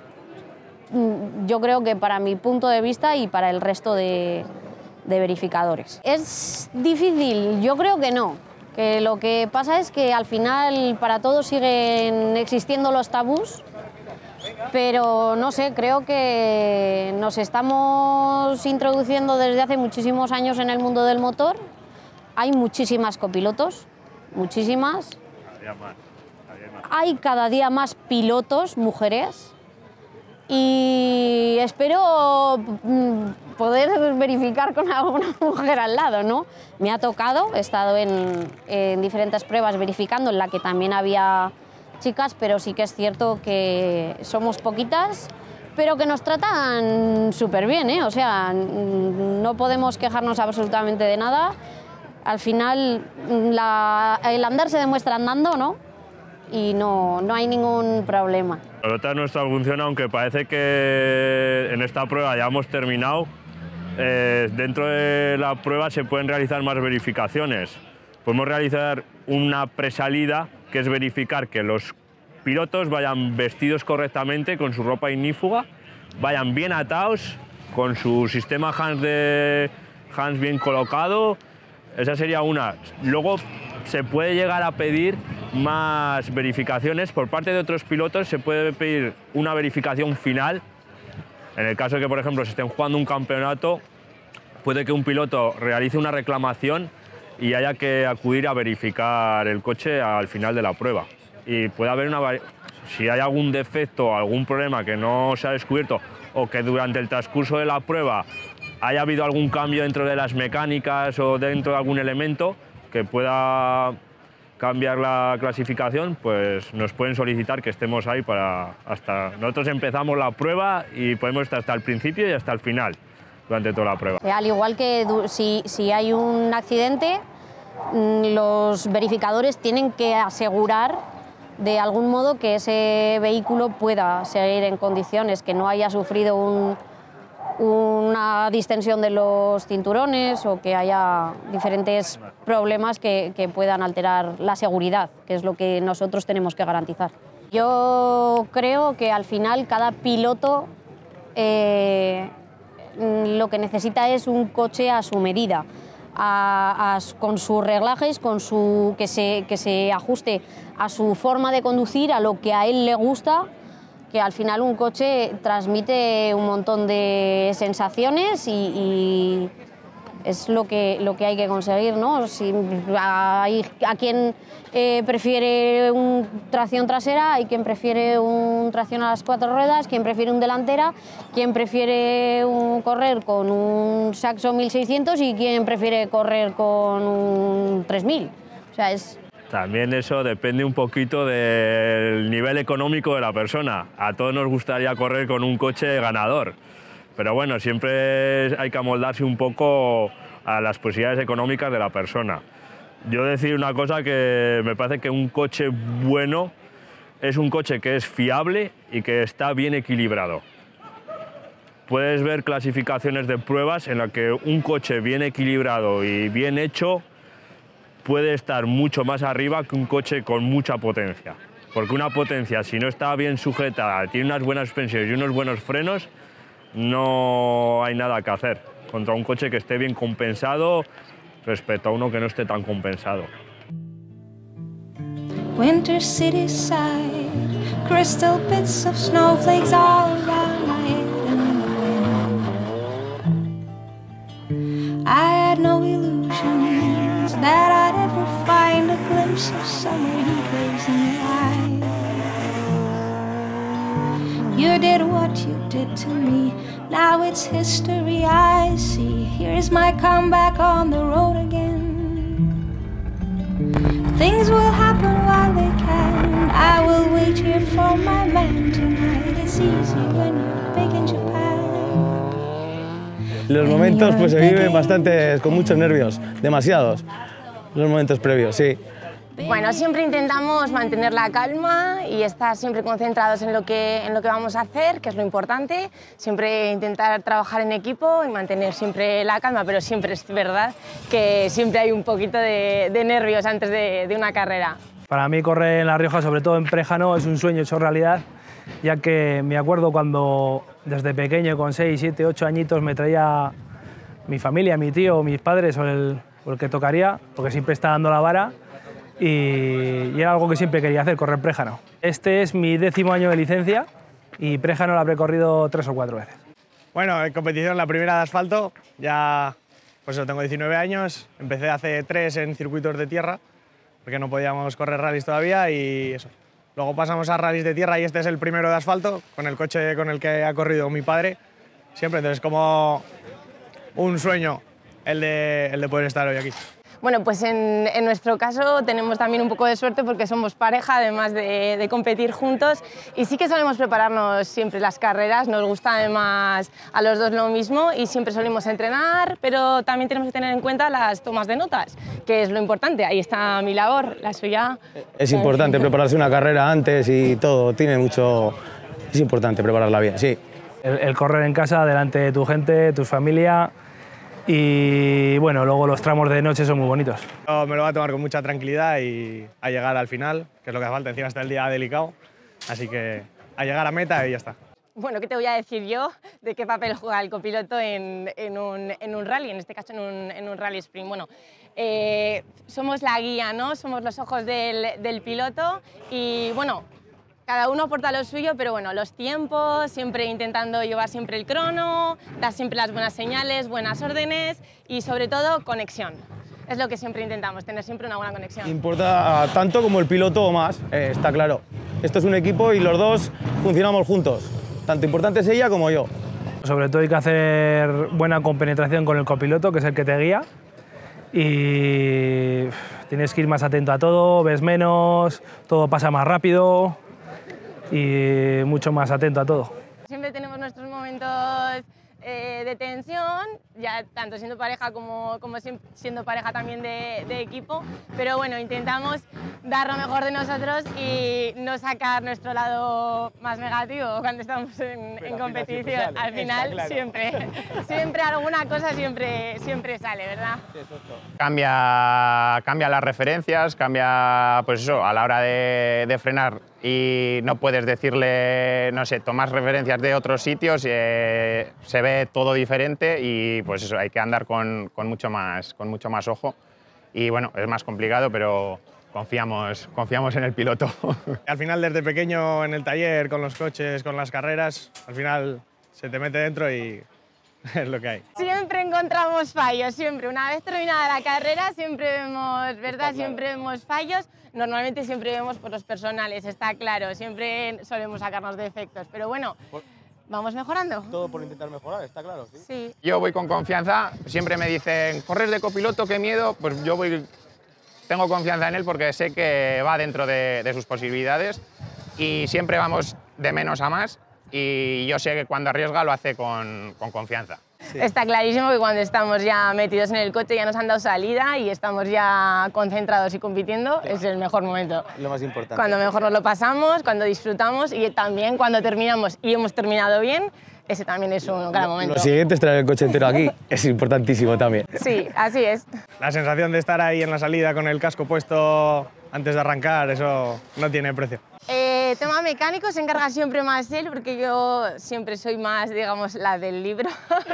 Yo creo que para mi punto de vista y para el resto de, de verificadores. ¿Es difícil? Yo creo que no. Que lo que pasa es que al final para todos siguen existiendo los tabús, pero no sé, creo que nos estamos introduciendo desde hace muchísimos años en el mundo del motor. Hay muchísimas copilotos, muchísimas. Hay cada día más pilotos, mujeres, y espero poder verificar con alguna mujer al lado, ¿no? Me ha tocado, he estado en, en diferentes pruebas verificando en la que también había chicas, pero sí que es cierto que somos poquitas, pero que nos tratan súper bien, ¿eh? O sea, no podemos quejarnos absolutamente de nada. Al final, la, el andar se demuestra andando, ¿no? Y no, no hay ningún problema. La nota de nuestra función, aunque parece que en esta prueba ya hemos terminado, eh, dentro de la prueba se pueden realizar más verificaciones. Podemos realizar una presalida, que es verificar que los pilotos vayan vestidos correctamente, con su ropa ignífuga, vayan bien atados, con su sistema Hans, de, Hans bien colocado. Esa sería una. Luego se puede llegar a pedir más verificaciones. Por parte de otros pilotos se puede pedir una verificación final. En el caso de que, por ejemplo, se estén jugando un campeonato, puede que un piloto realice una reclamación y haya que acudir a verificar el coche al final de la prueba. Y puede haber una... Si hay algún defecto o algún problema que no se ha descubierto o que durante el transcurso de la prueba haya habido algún cambio dentro de las mecánicas o dentro de algún elemento que pueda cambiar la clasificación, pues nos pueden solicitar que estemos ahí para hasta... Nosotros empezamos la prueba y podemos estar hasta el principio y hasta el final durante toda la prueba. Al igual que si, si hay un accidente, los verificadores tienen que asegurar de algún modo que ese vehículo pueda seguir en condiciones, que no haya sufrido un, una distensión de los cinturones o que haya diferentes problemas que, que puedan alterar la seguridad, que es lo que nosotros tenemos que garantizar. Yo creo que al final cada piloto eh, lo que necesita es un coche a su medida, a, a, con sus reglajes, con su, que, se, que se ajuste a su forma de conducir, a lo que a él le gusta, que al final un coche transmite un montón de sensaciones y, y es lo que, lo que hay que conseguir, ¿no? Si hay a quien eh, prefiere un tracción trasera, hay quien prefiere un tracción a las cuatro ruedas, quien prefiere un delantera, quien prefiere un, correr con un Saxo mil seiscientos y quien prefiere correr con un tres mil. O sea, es... También eso depende un poquito del nivel económico de la persona. A todos nos gustaría correr con un coche ganador, pero bueno, siempre hay que amoldarse un poco a las posibilidades económicas de la persona. Yo decir una cosa, que me parece que un coche bueno es un coche que es fiable y que está bien equilibrado. Puedes ver clasificaciones de pruebas en las que un coche bien equilibrado y bien hecho puede estar mucho más arriba que un coche con mucha potencia. Porque una potencia, si no está bien sujetada, tiene unas buenas suspensiones y unos buenos frenos, no hay nada que hacer contra un coche que esté bien compensado respecto a uno que no esté tan compensado. Winter city side, crystal bits of snowflakes all around my head and the wind. I had no illusions that I'd ever find a glimpse of summer heat waves in your eyes. You did what you did to me, now it's history I see. Here's my comeback on the road again. Things will happen while they can. I will wait here for my man tonight. It's easy when you're big in Japan. Los momentos pues se viven bastante con muchos nervios, demasiados. Los momentos previos, sí. Bueno, siempre intentamos mantener la calma y estar siempre concentrados en lo que, en lo que vamos a hacer, que es lo importante. Siempre intentar trabajar en equipo y mantener siempre la calma, pero siempre es verdad que siempre hay un poquito de, de nervios antes de, de una carrera. Para mí correr en La Rioja, sobre todo en Préjano, es un sueño hecho realidad, ya que me acuerdo cuando desde pequeño, con seis, siete, ocho añitos, me traía mi familia, mi tío, mis padres o el, o el que tocaría, porque siempre está dando la vara. Y, y era algo que siempre quería hacer, correr Préjano. Este es mi décimo año de licencia y Préjano lo habré corrido tres o cuatro veces. Bueno, en competición la primera de asfalto, ya pues tengo diecinueve años, empecé hace tres en circuitos de tierra, porque no podíamos correr rallies todavía y eso. Luego pasamos a rallies de tierra y este es el primero de asfalto, con el coche con el que ha corrido mi padre, siempre, entonces como un sueño el de, el de poder estar hoy aquí. Bueno, pues en, en nuestro caso tenemos también un poco de suerte porque somos pareja, además de, de competir juntos, y sí que solemos prepararnos siempre las carreras, nos gusta además a los dos lo mismo y siempre solemos entrenar, pero también tenemos que tener en cuenta las tomas de notas, que es lo importante, ahí está mi labor, la suya. Es importante prepararse una carrera antes y todo, tiene mucho... es importante prepararla bien, sí. El, el correr en casa, delante de tu gente, tu familia. Y bueno, luego los tramos de noche son muy bonitos. Yo me lo voy a tomar con mucha tranquilidad y a llegar al final, que es lo que hace falta, encima está el día delicado, así que a llegar a meta y ya está. Bueno, ¿qué te voy a decir yo de qué papel juega el copiloto en, en, un, en un rally, en este caso en un, en un rally sprint? Bueno, eh, somos la guía, ¿no? Somos los ojos del, del piloto y bueno, cada uno aporta lo suyo, pero bueno, los tiempos, siempre intentando llevar siempre el crono, dar siempre las buenas señales, buenas órdenes y sobre todo conexión. Es lo que siempre intentamos, tener siempre una buena conexión. Importa tanto como el piloto o más, eh, está claro. Esto es un equipo y los dos funcionamos juntos. Tanto importante es ella como yo. Sobre todo hay que hacer buena compenetración con el copiloto, que es el que te guía. Y tienes que ir más atento a todo, ves menos, todo pasa más rápido y mucho más atento a todo. Siempre tenemos nuestros momentos eh, de tensión, ya tanto siendo pareja como, como siendo pareja también de, de equipo, pero bueno, intentamos dar lo mejor de nosotros y no sacar nuestro lado más negativo cuando estamos en, en competición. Al final, claro. siempre, siempre alguna cosa siempre, siempre sale, ¿verdad? Cambia, cambia las referencias, cambia, pues eso, a la hora de, de frenar y no puedes decirle, no sé, tomas referencias de otros sitios, eh, se ve todo diferente y pues eso, hay que andar con, con, mucho más, con mucho más ojo y bueno, es más complicado, pero confiamos, confiamos en el piloto. Al final, desde pequeño en el taller, con los coches, con las carreras, al final se te mete dentro y es lo que hay. Siempre encontramos fallos, siempre. Una vez terminada la carrera, siempre vemos, ¿verdad? Claro. Siempre vemos fallos. Normalmente siempre vemos por los personales, está claro. Siempre solemos sacarnos defectos, pero bueno, vamos mejorando. Todo por intentar mejorar, está claro, ¿sí? Sí. Yo voy con confianza, siempre me dicen, ¿corres de copiloto? ¡Qué miedo! Pues yo voy... Tengo confianza en él porque sé que va dentro de, de sus posibilidades y siempre vamos de menos a más y yo sé que cuando arriesga lo hace con, con confianza. Sí. Está clarísimo que cuando estamos ya metidos en el coche, ya nos han dado salida y estamos ya concentrados y compitiendo, sí. Es el mejor momento. Lo más importante. Cuando mejor nos lo pasamos, cuando disfrutamos y también cuando terminamos y hemos terminado bien, ese también es un gran momento. Lo siguiente es traer el coche entero aquí, es importantísimo también. Sí, así es. La sensación de estar ahí en la salida con el casco puesto antes de arrancar, eso no tiene precio. Eh, tema mecánico se encarga siempre más él, porque yo siempre soy más, digamos, la del libro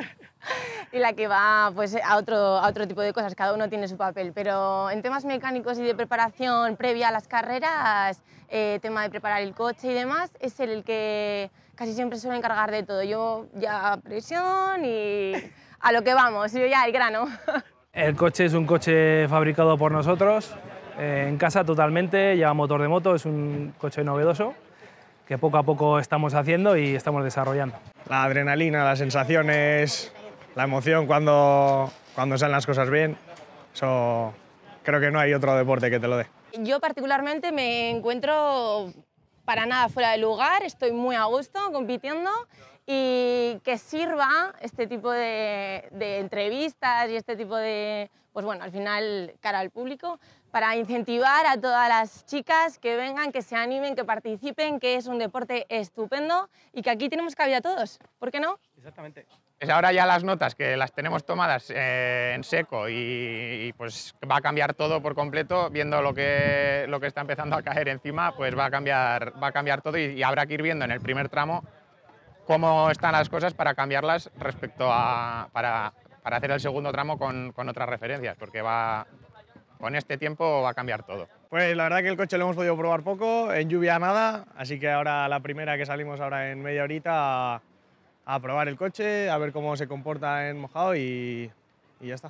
y la que va pues, a, otro, a otro tipo de cosas, cada uno tiene su papel, pero en temas mecánicos y de preparación previa a las carreras, eh, tema de preparar el coche y demás, es él el que casi siempre suele encargar de todo. Yo ya presión y a lo que vamos, yo ya al grano. El coche es un coche fabricado por nosotros, eh, en casa totalmente, lleva motor de moto, es un coche novedoso que poco a poco estamos haciendo y estamos desarrollando. La adrenalina, las sensaciones, la emoción cuando, cuando salen las cosas bien, eso creo que no hay otro deporte que te lo dé. Yo particularmente me encuentro para nada fuera de lugar, estoy muy a gusto compitiendo y que sirva este tipo de, de entrevistas y este tipo de, pues bueno, al final cara al público, para incentivar a todas las chicas que vengan, que se animen, que participen, que es un deporte estupendo y que aquí tenemos cabida todos, ¿por qué no? Exactamente. Es ahora ya las notas que las tenemos tomadas eh, en seco y, y pues va a cambiar todo por completo, viendo lo que, lo que está empezando a caer encima, pues va a cambiar, va a cambiar todo y, y habrá que ir viendo en el primer tramo cómo están las cosas para cambiarlas respecto a, para, para hacer el segundo tramo con, con otras referencias, porque va, con este tiempo va a cambiar todo. Pues la verdad que el coche lo hemos podido probar poco, en lluvia nada, así que ahora la primera que salimos ahora en media horita a, a probar el coche, a ver cómo se comporta en mojado y, y ya está.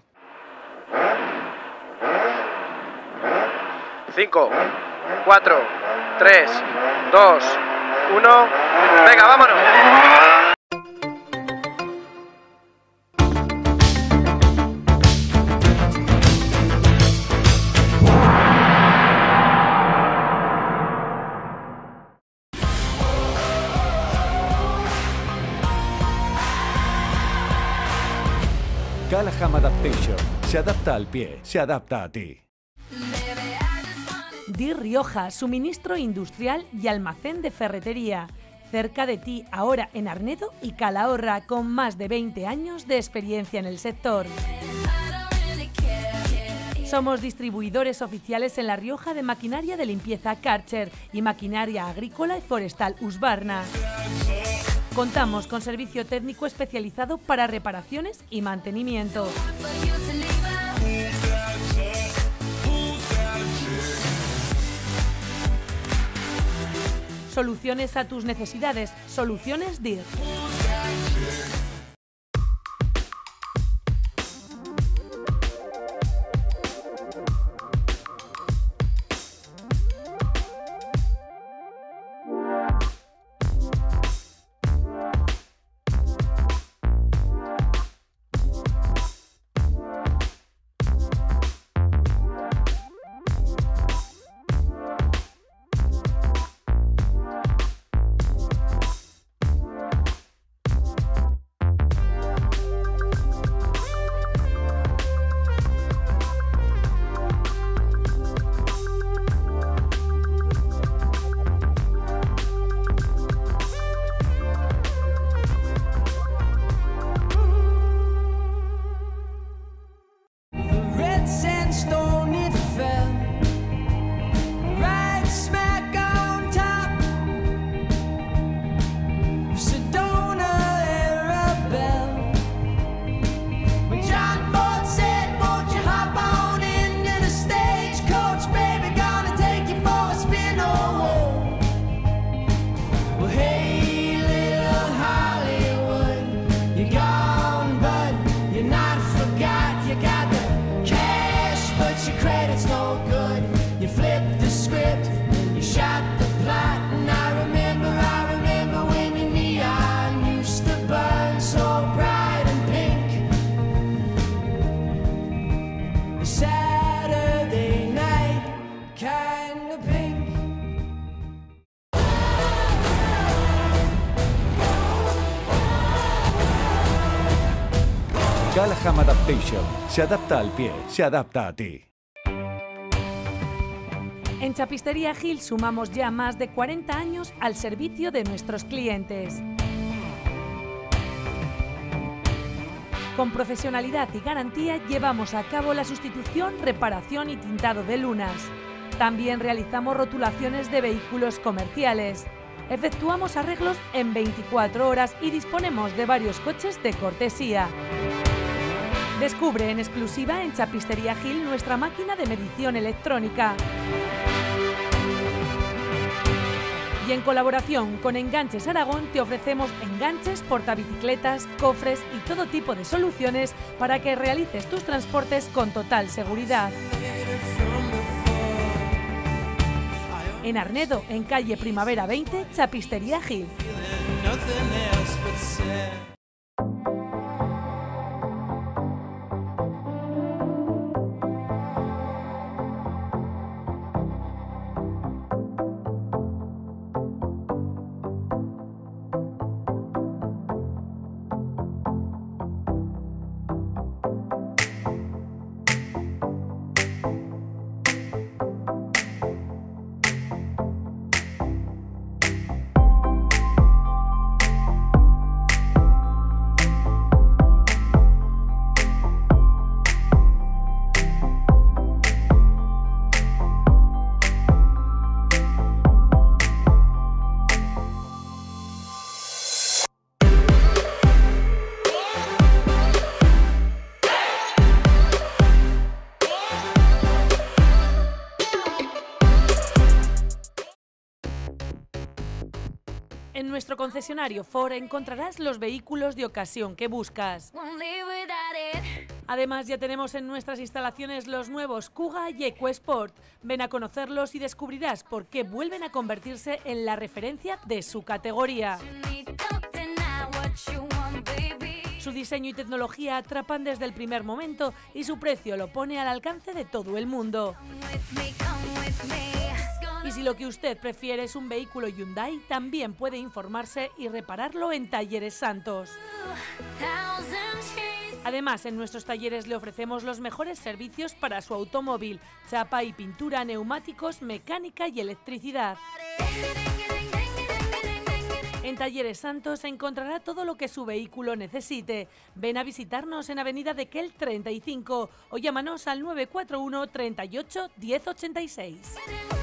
cinco, cuatro, tres, dos, uno, venga, vámonos. Callahan Adaptation. Se adapta al pie, se adapta a ti. Dir Rioja, suministro industrial y almacén de ferretería. Cerca de ti, ahora en Arnedo y Calahorra, con más de veinte años de experiencia en el sector. Somos distribuidores oficiales en La Rioja de maquinaria de limpieza Karcher y maquinaria agrícola y forestal Husqvarna. Contamos con servicio técnico especializado para reparaciones y mantenimiento. Soluciones a tus necesidades. Soluciones D I R. Callahan Adaptation. Se adapta al pie, se adapta a ti. En Chapistería Gil sumamos ya más de cuarenta años al servicio de nuestros clientes. Con profesionalidad y garantía llevamos a cabo la sustitución, reparación y tintado de lunas. También realizamos rotulaciones de vehículos comerciales. Efectuamos arreglos en veinticuatro horas y disponemos de varios coches de cortesía. Descubre en exclusiva en Chapistería Gil nuestra máquina de medición electrónica. Y en colaboración con Enganches Aragón te ofrecemos enganches, portabicicletas, cofres y todo tipo de soluciones para que realices tus transportes con total seguridad. En Arnedo, en calle Primavera veinte, Chapistería Gil. En nuestro concesionario Ford encontrarás los vehículos de ocasión que buscas. Además, ya tenemos en nuestras instalaciones los nuevos Kuga y EcoSport. Ven a conocerlos y descubrirás por qué vuelven a convertirse en la referencia de su categoría. Su diseño y tecnología atrapan desde el primer momento y su precio lo pone al alcance de todo el mundo. Y si lo que usted prefiere es un vehículo Hyundai, también puede informarse y repararlo en Talleres Santos. Además, en nuestros talleres le ofrecemos los mejores servicios para su automóvil: chapa y pintura, neumáticos, mecánica y electricidad. En Talleres Santos encontrará todo lo que su vehículo necesite. Ven a visitarnos en Avenida de Kell treinta y cinco o llámanos al nueve cuatro uno, treinta y ocho, diez ochenta y seis.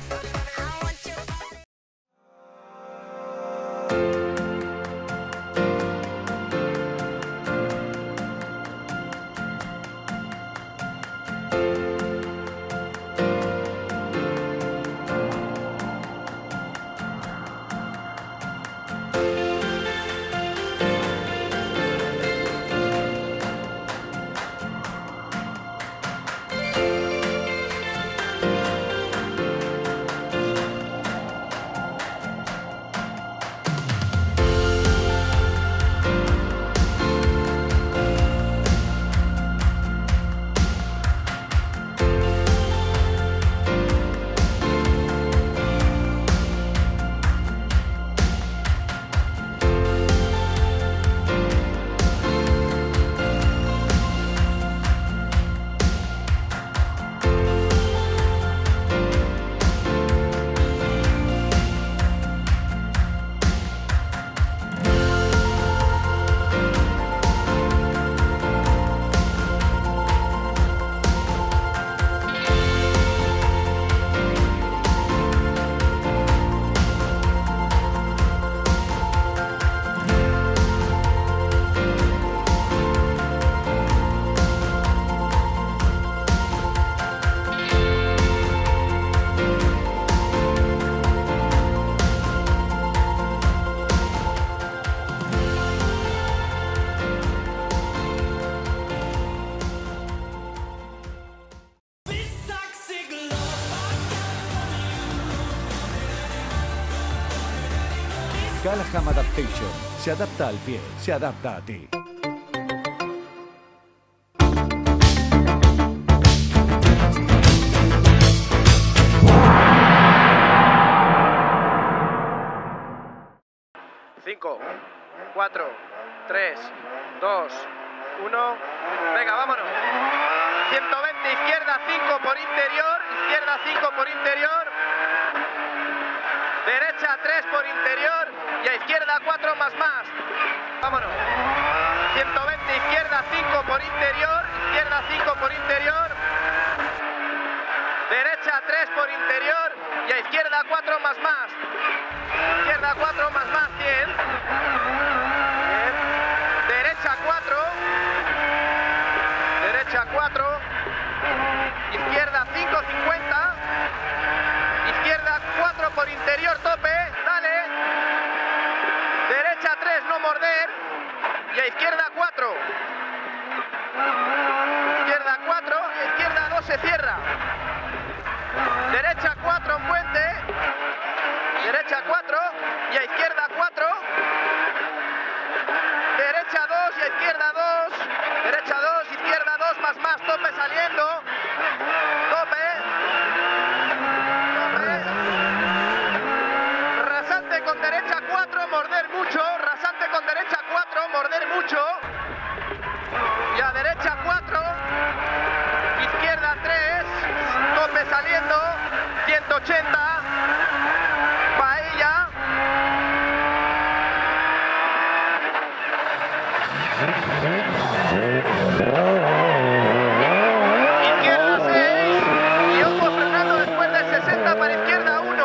Callahan Adaptation. Se adapta al pie, se adapta a ti. cinco, cuatro, tres, dos, uno, venga, vámonos. ciento veinte, izquierda cinco por interior, izquierda cinco por interior, derecha tres por interior y a izquierda cuatro más más. Vámonos. ciento veinte, izquierda cinco por interior, izquierda cinco por interior, derecha tres por interior y a izquierda cuatro más más. Izquierda cuatro más más, cien. Bien. Derecha cuatro. Derecha cuatro. Izquierda cinco, cincuenta. Izquierda cuatro por interior, tope. Dale. Derecha tres, no morder. Y a izquierda cuatro. Izquierda cuatro. Izquierda dos, se cierra. Derecha cuatro, puente. Derecha cuatro y a izquierda cuatro. Derecha dos y a izquierda dos. Derecha dos, izquierda dos, más más, tope saliendo. Tope. Tope. Rasante con derecha cuatro, morder mucho. Rasante con derecha cuatro, morder mucho. Y a derecha cuatro. Izquierda tres. Tope saliendo. ciento ochenta. Paella. Izquierda seis. Y ojo frenando después del sesenta para izquierda uno.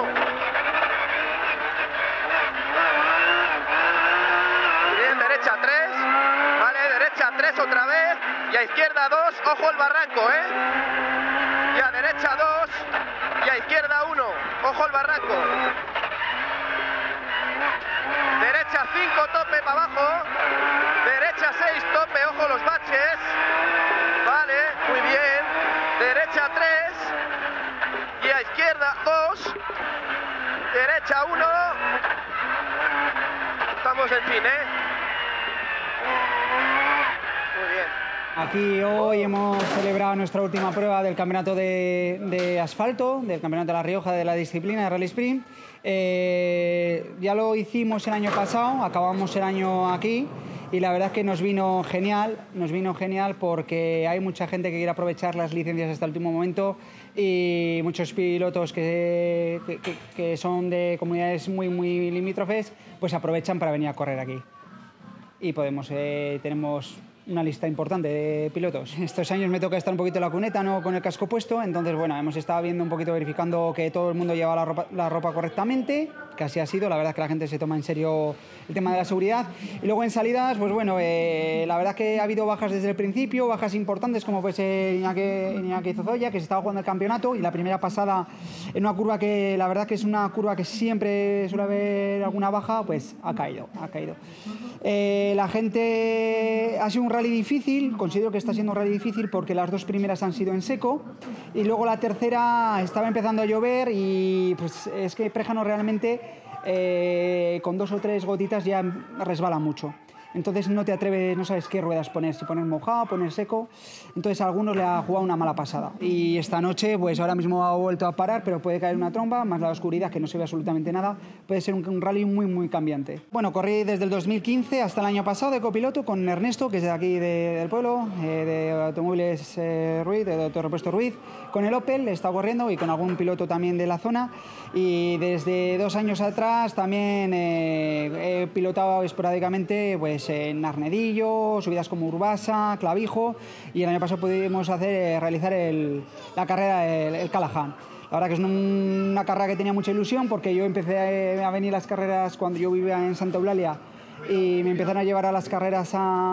Bien, derecha tres. Vale, derecha tres otra vez. Y a izquierda dos. Ojo el barranco, ¿eh? Y a derecha dos. Y a izquierda uno. Ojo el barranco. Derecha cinco, tope para abajo. Derecha seis, tope, ojo los baches. Vale, muy bien. Derecha tres. Y a izquierda dos. Derecha uno. Estamos en fin, ¿eh? Muy bien. Aquí hoy hemos celebrado nuestra última prueba del campeonato de, de asfalto, del campeonato de La Rioja de la disciplina de Rally Sprint. Eh, ya lo hicimos el año pasado, acabamos el año aquí y la verdad es que nos vino genial, nos vino genial porque hay mucha gente que quiere aprovechar las licencias hasta el último momento y muchos pilotos que, que, que son de comunidades muy, muy limítrofes, pues aprovechan para venir a correr aquí. Y podemos, eh, tenemos una lista importante de pilotos. Estos años me toca estar un poquito en la cuneta, no con el casco puesto, entonces bueno, hemos estado viendo un poquito, verificando que todo el mundo lleva la ropa, la ropa correctamente, que así ha sido, la verdad es que la gente se toma en serio el tema de la seguridad. Y luego en salidas, pues bueno, eh, la verdad es que ha habido bajas desde el principio, bajas importantes como puede ser Iñaki, Iñaki Zozoya, que se estaba jugando el campeonato y la primera pasada en una curva que la verdad que es una curva que siempre suele haber alguna baja, pues ha caído, ha caído. Eh, la gente ha sido un rally difícil, considero que está siendo un rally difícil porque las dos primeras han sido en seco y luego la tercera estaba empezando a llover y pues es que Préjano realmente eh, con dos o tres gotitas ya resbala mucho. Entonces no te atreves, no sabes qué ruedas poner, si poner mojado, poner seco. Entonces a algunos le ha jugado una mala pasada. Y esta noche, pues ahora mismo ha vuelto a parar, pero puede caer una tromba, más la oscuridad que no se ve absolutamente nada. Puede ser un, un rally muy, muy cambiante. Bueno, corrí desde el dos mil quince hasta el año pasado de copiloto con Ernesto, que es de aquí de, del pueblo, eh, de Automóviles eh, Ruiz, de Autorepuesto Ruiz. Con el Opel he estado corriendo y con algún piloto también de la zona. Y desde dos años atrás también eh, he pilotado esporádicamente, pues en Arnedillo, subidas como Urbasa, Clavijo, y el año pasado pudimos hacer, realizar el, la carrera, el, el Callahan. La verdad que es un, una carrera que tenía mucha ilusión porque yo empecé a venir las carreras cuando yo vivía en Santa Eulalia y me empezaron a llevar a las carreras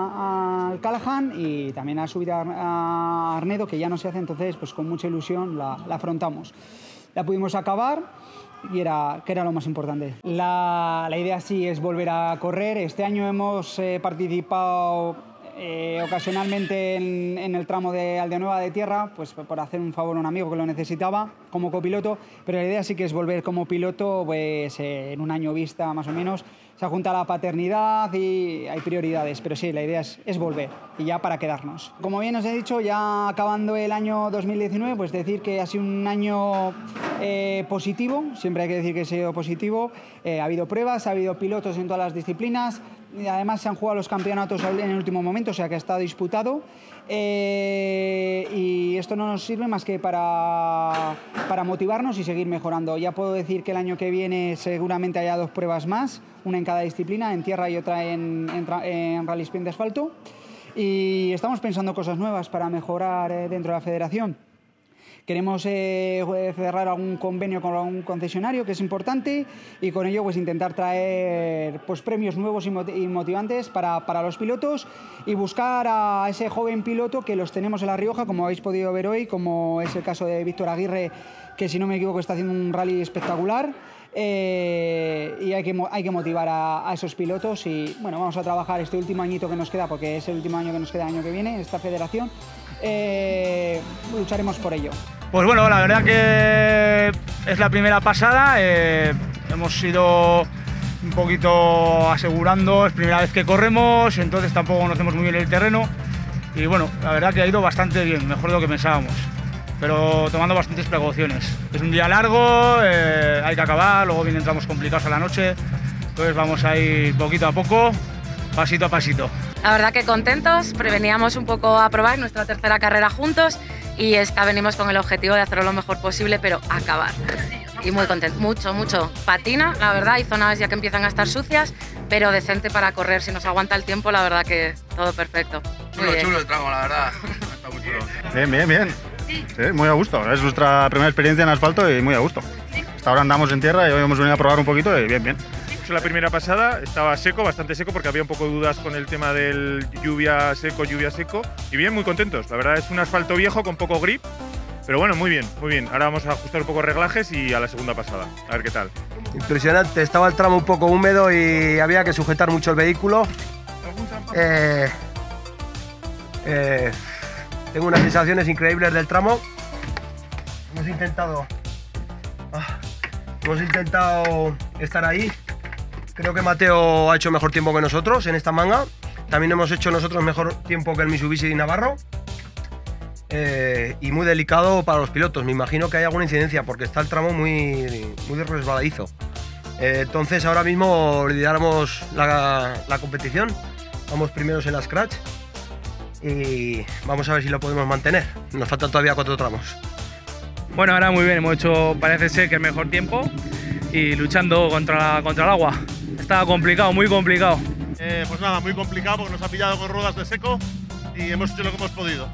al Callahan y también a subir a, a Arnedo, que ya no se hace, entonces pues con mucha ilusión la, la afrontamos. La pudimos acabar y era, que era lo más importante. La, la idea sí es volver a correr. Este año hemos eh, participado eh, ocasionalmente en, en el tramo de Aldeanueva de Tierra, pues por hacer un favor a un amigo que lo necesitaba como copiloto, pero la idea sí que es volver como piloto pues, eh, en un año vista más o menos. Se junta la paternidad y hay prioridades, pero sí, la idea es, es volver y ya para quedarnos. Como bien os he dicho, ya acabando el año dos mil diecinueve, pues decir que ha sido un año eh, positivo, siempre hay que decir que ha sido positivo. Eh, ha habido pruebas, ha habido pilotos en todas las disciplinas, y además se han jugado los campeonatos en el último momento, o sea que ha estado disputado. Eh, y esto no nos sirve más que para, para motivarnos y seguir mejorando. Ya puedo decir que el año que viene seguramente haya dos pruebas más, una en cada disciplina, en tierra y otra en, en, en rally sprint de asfalto. Y estamos pensando cosas nuevas para mejorar eh, dentro de la federación. Queremos eh, cerrar algún convenio con algún concesionario, que es importante, y con ello pues, intentar traer pues, premios nuevos y motivantes para, para los pilotos y buscar a ese joven piloto que los tenemos en La Rioja, como habéis podido ver hoy, como es el caso de Víctor Aguirre, que si no me equivoco está haciendo un rally espectacular. Eh, y hay que, hay que motivar a, a esos pilotos y bueno, vamos a trabajar este último añito que nos queda, porque es el último año que nos queda el año que viene, esta federación. Eh, lucharemos por ello. Pues bueno, la verdad que es la primera pasada, eh, hemos ido un poquito asegurando, es primera vez que corremos, entonces tampoco conocemos muy bien el terreno y bueno, la verdad que ha ido bastante bien, mejor de lo que pensábamos, pero tomando bastantes precauciones. Es un día largo, eh, hay que acabar, luego vienen tramos complicados a la noche, entonces vamos a ir poquito a poco, pasito a pasito. La verdad que contentos, veníamos un poco a probar nuestra tercera carrera juntos y esta venimos con el objetivo de hacerlo lo mejor posible, pero acabar. Y muy contentos, mucho, mucho. Patina, la verdad, hay zonas ya que empiezan a estar sucias, pero decente para correr. Si nos aguanta el tiempo, la verdad que todo perfecto. Chulo, chulo el tramo, la verdad. Está muy chulo. Bien, bien, bien. Sí, muy a gusto. Es nuestra primera experiencia en asfalto y muy a gusto. Hasta ahora andamos en tierra y hoy hemos venido a probar un poquito y bien, bien. La primera pasada estaba seco, bastante seco, porque había un poco de dudas con el tema del lluvia seco, lluvia seco. Y bien, muy contentos. La verdad es un asfalto viejo con poco grip, pero bueno, muy bien, muy bien. Ahora vamos a ajustar un poco reglajes y a la segunda pasada. A ver qué tal. Impresionante, estaba el tramo un poco húmedo y había que sujetar mucho el vehículo. Eh, eh, tengo unas sensaciones increíbles del tramo. Hemos intentado, ah, hemos intentado estar ahí. Creo que Mateo ha hecho mejor tiempo que nosotros en esta manga. También hemos hecho nosotros mejor tiempo que el Mitsubishi de Navarro. Eh, y muy delicado para los pilotos. Me imagino que hay alguna incidencia porque está el tramo muy, muy resbaladizo. Eh, entonces ahora mismo lideramos la, la competición. Vamos primeros en la Scratch y vamos a ver si lo podemos mantener. Nos faltan todavía cuatro tramos. Bueno, ahora muy bien, hemos hecho, parece ser que el mejor tiempo y luchando contra, contra el agua. Estaba complicado, muy complicado. Eh, pues nada, muy complicado porque nos ha pillado con ruedas de seco y hemos hecho lo que hemos podido.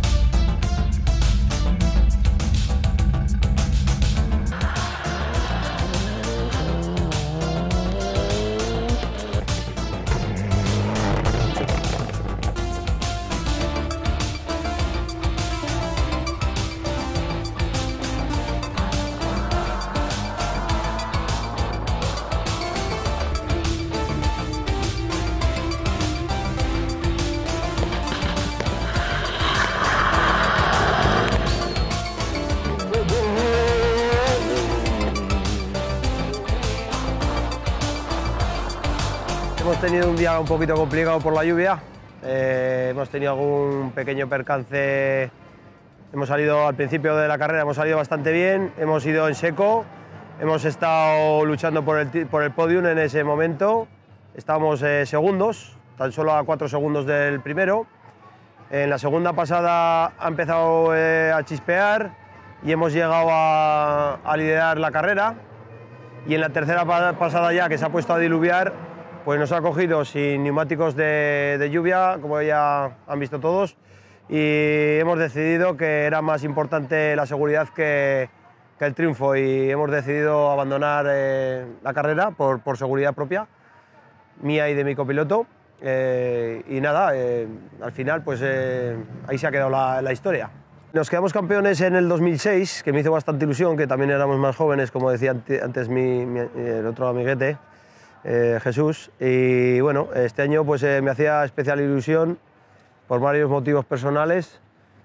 Hemos tenido un día un poquito complicado por la lluvia, eh, hemos tenido algún pequeño percance, hemos salido al principio de la carrera, hemos salido bastante bien, hemos ido en seco, hemos estado luchando por el, por el podium en ese momento, estábamos eh, segundos, tan solo a cuatro segundos del primero. En la segunda pasada ha empezado eh, a chispear y hemos llegado a, a liderar la carrera, y en la tercera pasada ya, que se ha puesto a diluviar, pues nos ha cogido sin neumáticos de, de lluvia, como ya han visto todos, y hemos decidido que era más importante la seguridad que, que el triunfo, y hemos decidido abandonar eh, la carrera por, por seguridad propia, mía y de mi copiloto. Eh, y nada, eh, al final pues eh, ahí se ha quedado la, la historia. Nos quedamos campeones en el dos mil seis, que me hizo bastante ilusión, que también éramos más jóvenes, como decía antes mi, mi, el otro amiguete, Eh, Jesús, y bueno, este año pues eh, me hacía especial ilusión por varios motivos personales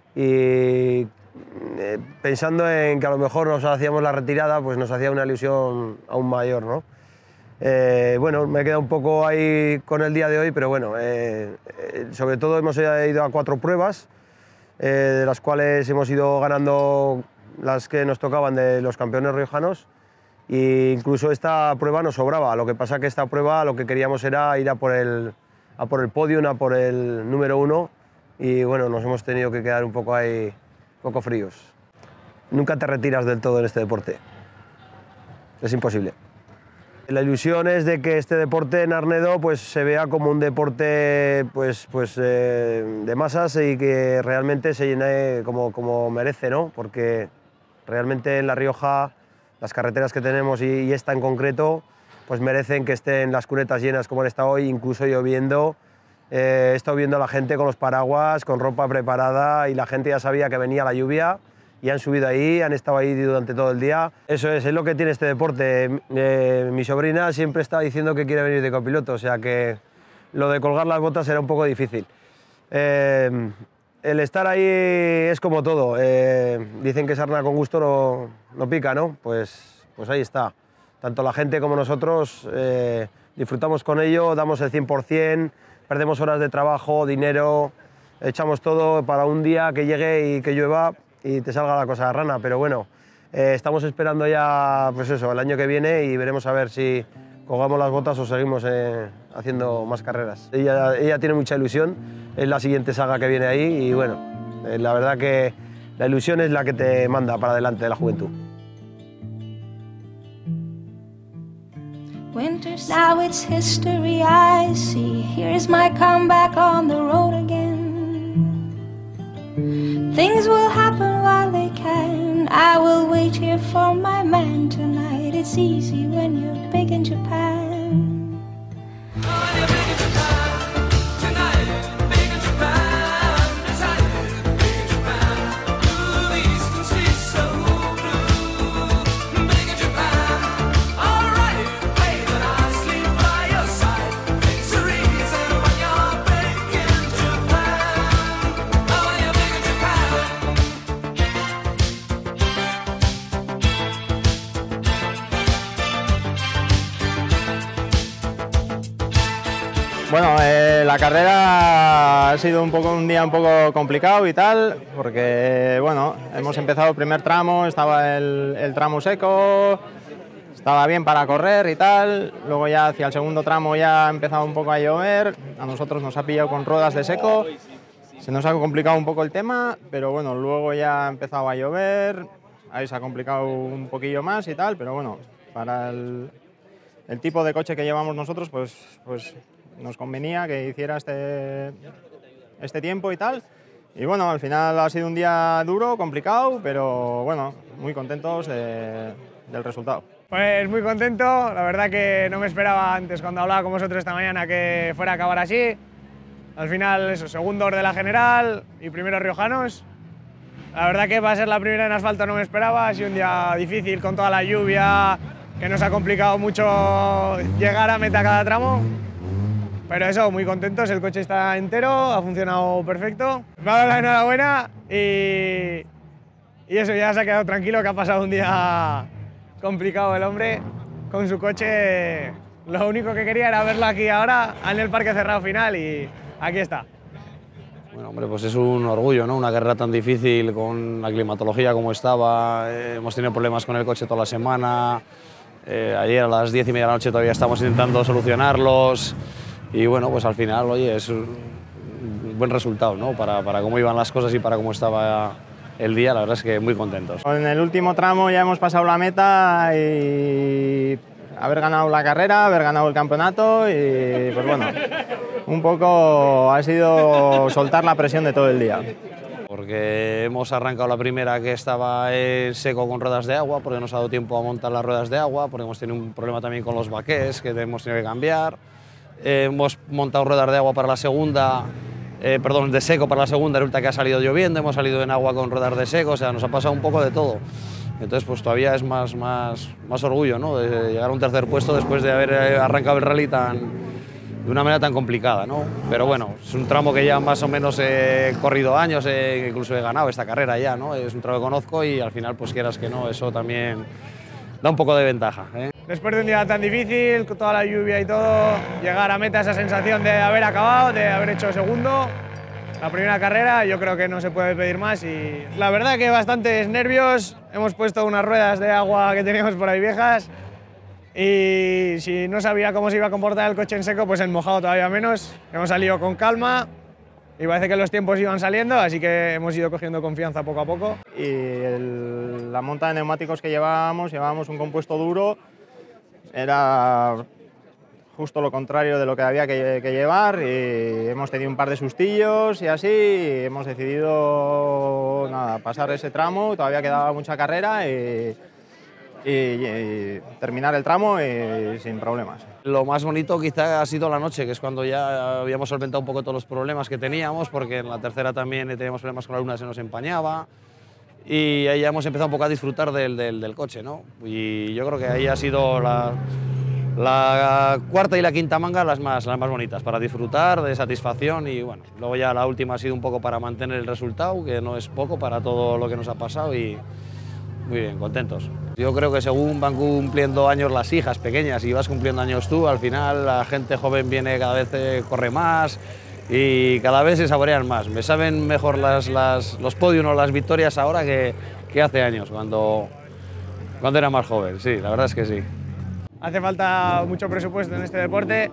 y eh, pensando en que a lo mejor nos hacíamos la retirada, pues nos hacía una ilusión aún mayor, ¿no? Eh, bueno, me he quedado un poco ahí con el día de hoy, pero bueno, eh, eh, sobre todo hemos ido a cuatro pruebas, eh, de las cuales hemos ido ganando las que nos tocaban de los campeones riojanos. e incluso esta prueba nos sobraba. Lo que pasa que esta prueba lo que queríamos era ir a por el, a por el podium, a por el número uno, y bueno, nos hemos tenido que quedar un poco ahí, un poco fríos. Nunca te retiras del todo en este deporte. Es imposible. La ilusión es de que este deporte en Arnedo pues, se vea como un deporte pues, pues, eh, de masas y que realmente se llene como, como merece, ¿no? Porque realmente en La Rioja las carreteras que tenemos y, y esta en concreto pues merecen que estén las cunetas llenas como han estado hoy, incluso lloviendo. Eh, he estado viendo a la gente con los paraguas, con ropa preparada, y la gente ya sabía que venía la lluvia y han subido ahí, han estado ahí durante todo el día. Eso es, es lo que tiene este deporte. Eh, mi sobrina siempre está diciendo que quiere venir de copiloto, o sea que lo de colgar las botas era un poco difícil. Eh, el estar ahí es como todo. Eh, dicen que sarna con gusto no, no pica, ¿no? Pues, pues ahí está. Tanto la gente como nosotros eh, disfrutamos con ello, damos el cien por cien, perdemos horas de trabajo, dinero, echamos todo para un día que llegue y que llueva y te salga la cosa rana, pero bueno, eh, estamos esperando ya, pues eso, el año que viene, y veremos a ver si colgamos las botas o seguimos eh, haciendo más carreras. Ella, ella tiene mucha ilusión, es la siguiente saga que viene ahí, y bueno, eh, la verdad que la ilusión es la que te manda para adelante de la juventud. Winters, now it's history I see. Here's my comeback on the road again. Things will happen while they can. I will wait here for my man tonight. It's easy when you're big in Japan. Bueno, eh, la carrera ha sido un, poco, un día un poco complicado y tal, porque bueno, hemos empezado el primer tramo, estaba el, el tramo seco, estaba bien para correr y tal, luego ya hacia el segundo tramo ya ha empezado un poco a llover, a nosotros nos ha pillado con ruedas de seco, se nos ha complicado un poco el tema, pero bueno, luego ya ha empezado a llover, ahí se ha complicado un poquillo más y tal, pero bueno, para el, el tipo de coche que llevamos nosotros, pues, pues nos convenía que hiciera este, este tiempo y tal. Y bueno, al final ha sido un día duro, complicado, pero bueno, muy contentos de, del resultado. Pues muy contento, la verdad que no me esperaba antes cuando hablaba con vosotros esta mañana que fuera a acabar así. Al final, eso, segundos de la general y primeros riojanos. La verdad que va a ser la primera en asfalto, no me esperaba, ha sido un día difícil con toda la lluvia, que nos ha complicado mucho llegar a meta cada tramo. Pero eso, muy contentos, el coche está entero, ha funcionado perfecto. Me ha dado la enhorabuena y, y eso, ya se ha quedado tranquilo, que ha pasado un día complicado el hombre con su coche. Lo único que quería era verlo aquí ahora, en el parque cerrado final, y aquí está. Bueno, hombre, pues es un orgullo, ¿no? Una carrera tan difícil con la climatología como estaba, eh, hemos tenido problemas con el coche toda la semana, eh, ayer a las diez y media de la noche todavía estamos intentando solucionarlos. Y bueno, pues al final, oye, es un buen resultado, ¿no? Para, para cómo iban las cosas y para cómo estaba el día, la verdad es que muy contentos. En el último tramo ya hemos pasado la meta y haber ganado la carrera, haber ganado el campeonato y pues bueno, un poco ha sido soltar la presión de todo el día. Porque hemos arrancado la primera que estaba en seco con ruedas de agua, porque nos ha dado tiempo a montar las ruedas de agua, porque hemos tenido un problema también con los baquets que hemos tenido que cambiar. Eh, hemos montado ruedas de agua para la segunda, eh, perdón, de seco para la segunda, resulta que ha salido lloviendo, hemos salido en agua con ruedas de seco, o sea, nos ha pasado un poco de todo. Entonces, pues todavía es más, más, más orgullo, ¿no? De llegar a un tercer puesto después de haber arrancado el rally tan, de una manera tan complicada, ¿no? Pero bueno, es un tramo que ya más o menos he corrido años, he, incluso he ganado esta carrera ya, ¿no? Es un tramo que conozco y al final, pues quieras que no, eso también da un poco de ventaja, ¿eh? Después de un día tan difícil, con toda la lluvia y todo, llegar a meta, esa sensación de haber acabado, de haber hecho segundo, la primera carrera, yo creo que no se puede pedir más y la verdad que bastantes nervios, hemos puesto unas ruedas de agua que teníamos por ahí viejas y si no sabía cómo se iba a comportar el coche en seco, pues en mojado todavía menos. Hemos salido con calma y parece que los tiempos iban saliendo, así que hemos ido cogiendo confianza poco a poco. Y el, la monta de neumáticos que llevábamos, llevábamos un compuesto duro, era justo lo contrario de lo que había que, que llevar y hemos tenido un par de sustillos y así y hemos decidido nada, pasar ese tramo, todavía quedaba mucha carrera y, y, y terminar el tramo y sin problemas. Lo más bonito quizá ha sido la noche, que es cuando ya habíamos solventado un poco todos los problemas que teníamos, porque en la tercera también teníamos problemas con la luna, se nos empañaba y ahí ya hemos empezado un poco a disfrutar del, del, del coche, ¿no? Y yo creo que ahí ha sido la, la cuarta y la quinta manga las más, las más bonitas, para disfrutar de satisfacción y bueno, luego ya la última ha sido un poco para mantener el resultado, que no es poco para todo lo que nos ha pasado y muy bien, contentos. Yo creo que según van cumpliendo años las hijas pequeñas y vas cumpliendo años tú, al final la gente joven viene cada vez, eh, corre más y cada vez se saborean más. Me saben mejor las, las, los podios o las victorias ahora que, que hace años, cuando, cuando era más joven. Sí, la verdad es que sí. Hace falta mucho presupuesto en este deporte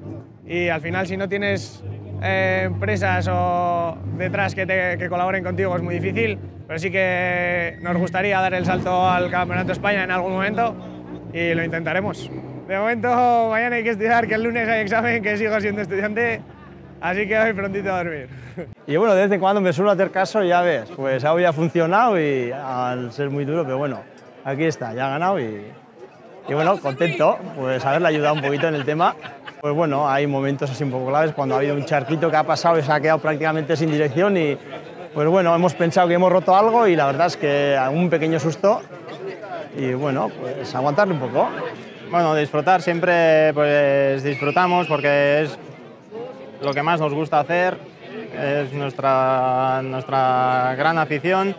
y al final si no tienes eh, empresas o detrás que, te, que colaboren contigo es muy difícil, pero sí que nos gustaría dar el salto al Campeonato de España en algún momento y lo intentaremos. De momento mañana hay que estudiar, que el lunes hay examen, que sigo siendo estudiante, así que hoy prontito a dormir. Y bueno, de vez en cuando me suelo hacer caso, ya ves, pues hoy ha funcionado y al ser muy duro, pero bueno, aquí está, ya ha ganado y, y bueno, contento, pues haberle ayudado un poquito en el tema. Pues bueno, hay momentos así un poco claves, cuando ha habido un charquito que ha pasado y se ha quedado prácticamente sin dirección y pues bueno, hemos pensado que hemos roto algo y la verdad es que un pequeño susto y bueno, pues aguantarle un poco. Bueno, disfrutar siempre, pues disfrutamos porque es lo que más nos gusta hacer, es nuestra, nuestra gran afición.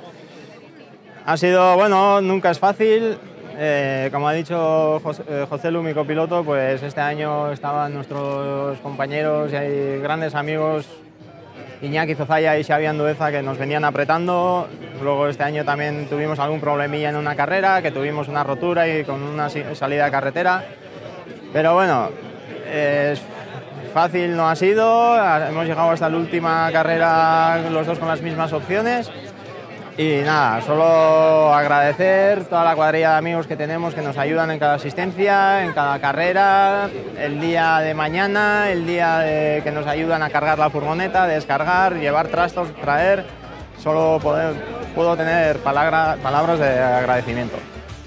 Ha sido, bueno, nunca es fácil, eh, como ha dicho José, eh, José Lu, mi copiloto, pues este año estaban nuestros compañeros y hay grandes amigos, Iñaki Zozaya y Xavi Andueza, que nos venían apretando. Luego este año también tuvimos algún problemilla en una carrera, que tuvimos una rotura y con una salida de carretera. Pero bueno, es fácil no ha sido, hemos llegado hasta la última carrera los dos con las mismas opciones. Y nada, solo agradecer toda la cuadrilla de amigos que tenemos que nos ayudan en cada asistencia, en cada carrera, el día de mañana, el día de que nos ayudan a cargar la furgoneta, descargar, llevar trastos, traer. Solo poder, puedo tener palabra, palabras de agradecimiento.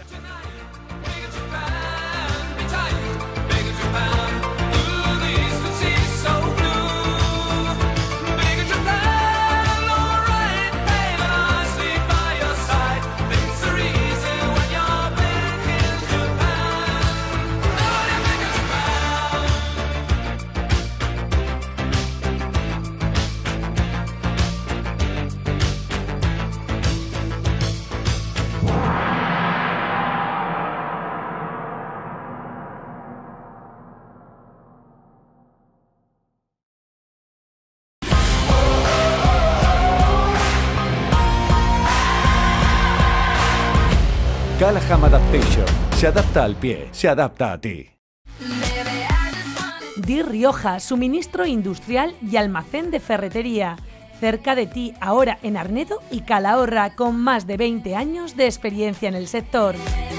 Callahan Adaptation. Se adapta al pie, se adapta a ti. Dir Rioja, suministro industrial y almacén de ferretería. Cerca de ti, ahora en Arnedo y Calahorra, con más de veinte años de experiencia en el sector.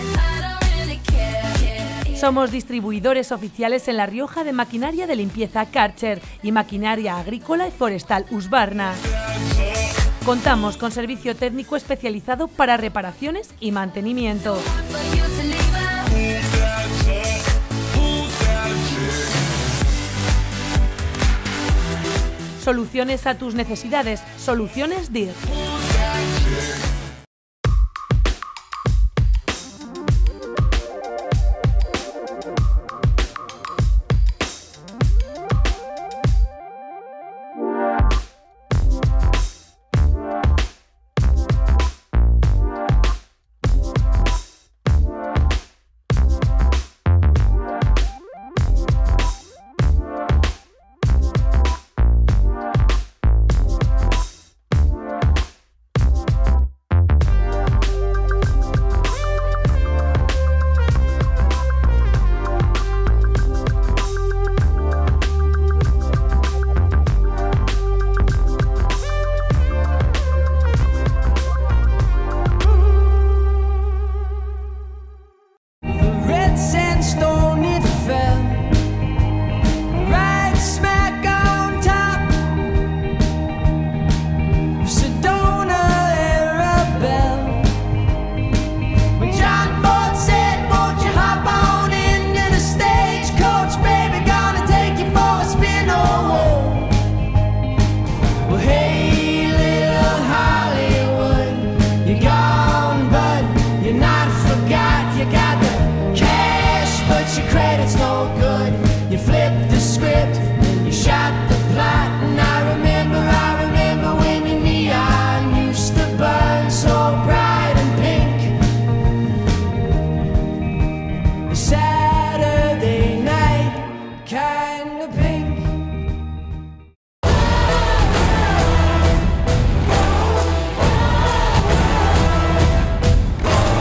Somos distribuidores oficiales en La Rioja de maquinaria de limpieza Karcher y maquinaria agrícola y forestal Husqvarna. Contamos con servicio técnico especializado para reparaciones y mantenimiento. Soluciones a tus necesidades. Soluciones D I R.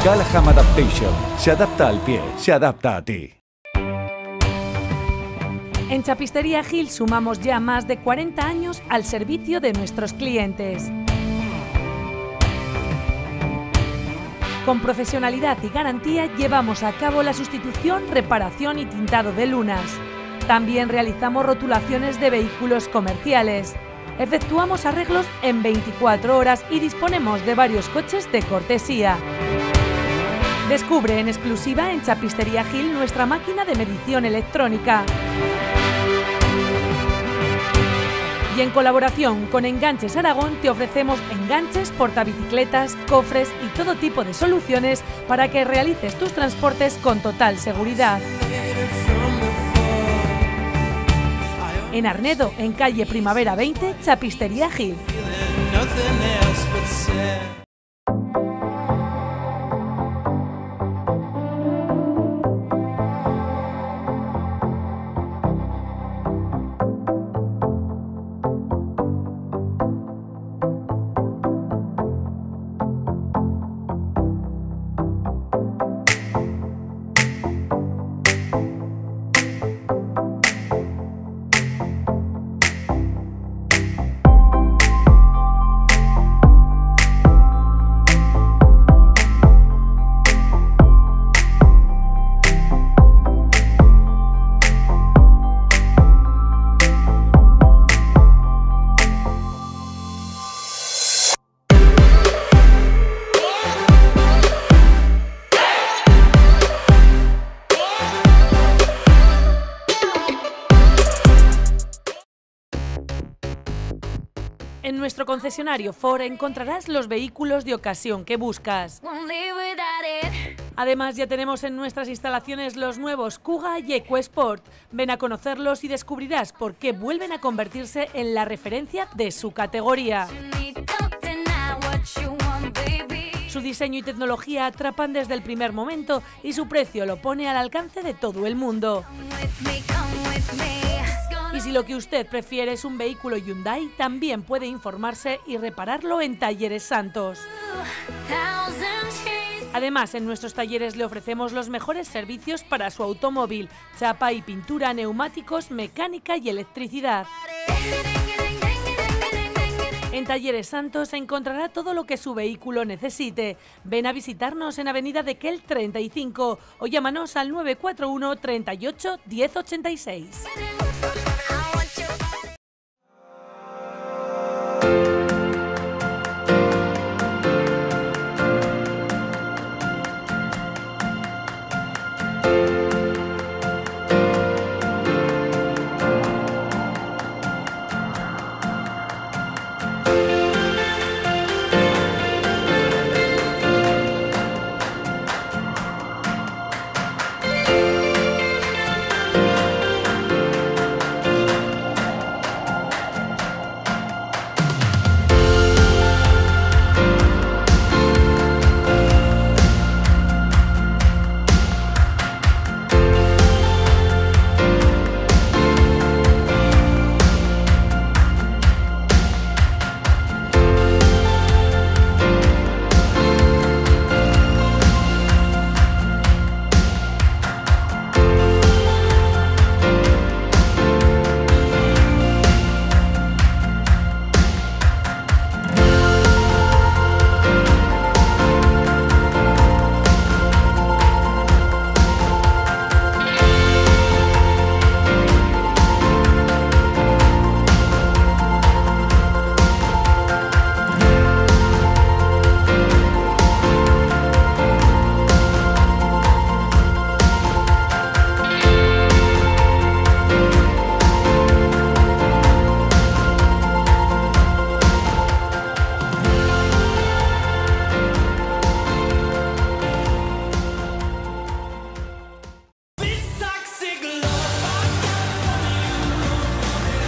Callahan Adaptation. Se adapta al pie, se adapta a ti. En Chapistería Gil sumamos ya más de cuarenta años al servicio de nuestros clientes. Con profesionalidad y garantía llevamos a cabo la sustitución, reparación y tintado de lunas. También realizamos rotulaciones de vehículos comerciales. Efectuamos arreglos en veinticuatro horas y disponemos de varios coches de cortesía. Descubre en exclusiva en Chapistería Gil nuestra máquina de medición electrónica. Y en colaboración con Enganches Aragón te ofrecemos enganches, portabicicletas, cofres y todo tipo de soluciones para que realices tus transportes con total seguridad. En Arnedo, en calle Primavera veinte, Chapistería Gil. En nuestro concesionario Ford encontrarás los vehículos de ocasión que buscas. Además, ya tenemos en nuestras instalaciones los nuevos Kuga y EcoSport. Ven a conocerlos y descubrirás por qué vuelven a convertirse en la referencia de su categoría. Su diseño y tecnología atrapan desde el primer momento y su precio lo pone al alcance de todo el mundo. Y si lo que usted prefiere es un vehículo Hyundai, también puede informarse y repararlo en Talleres Santos. Además, en nuestros talleres le ofrecemos los mejores servicios para su automóvil: chapa y pintura, neumáticos, mecánica y electricidad. En Talleres Santos encontrará todo lo que su vehículo necesite. Ven a visitarnos en Avenida de Kell treinta y cinco o llámanos al nueve cuatro uno, treinta y ocho, diez ochenta y seis.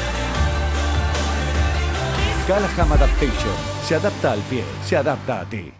Callahan Adaptation. Se adapta al pie, se adapta a ti.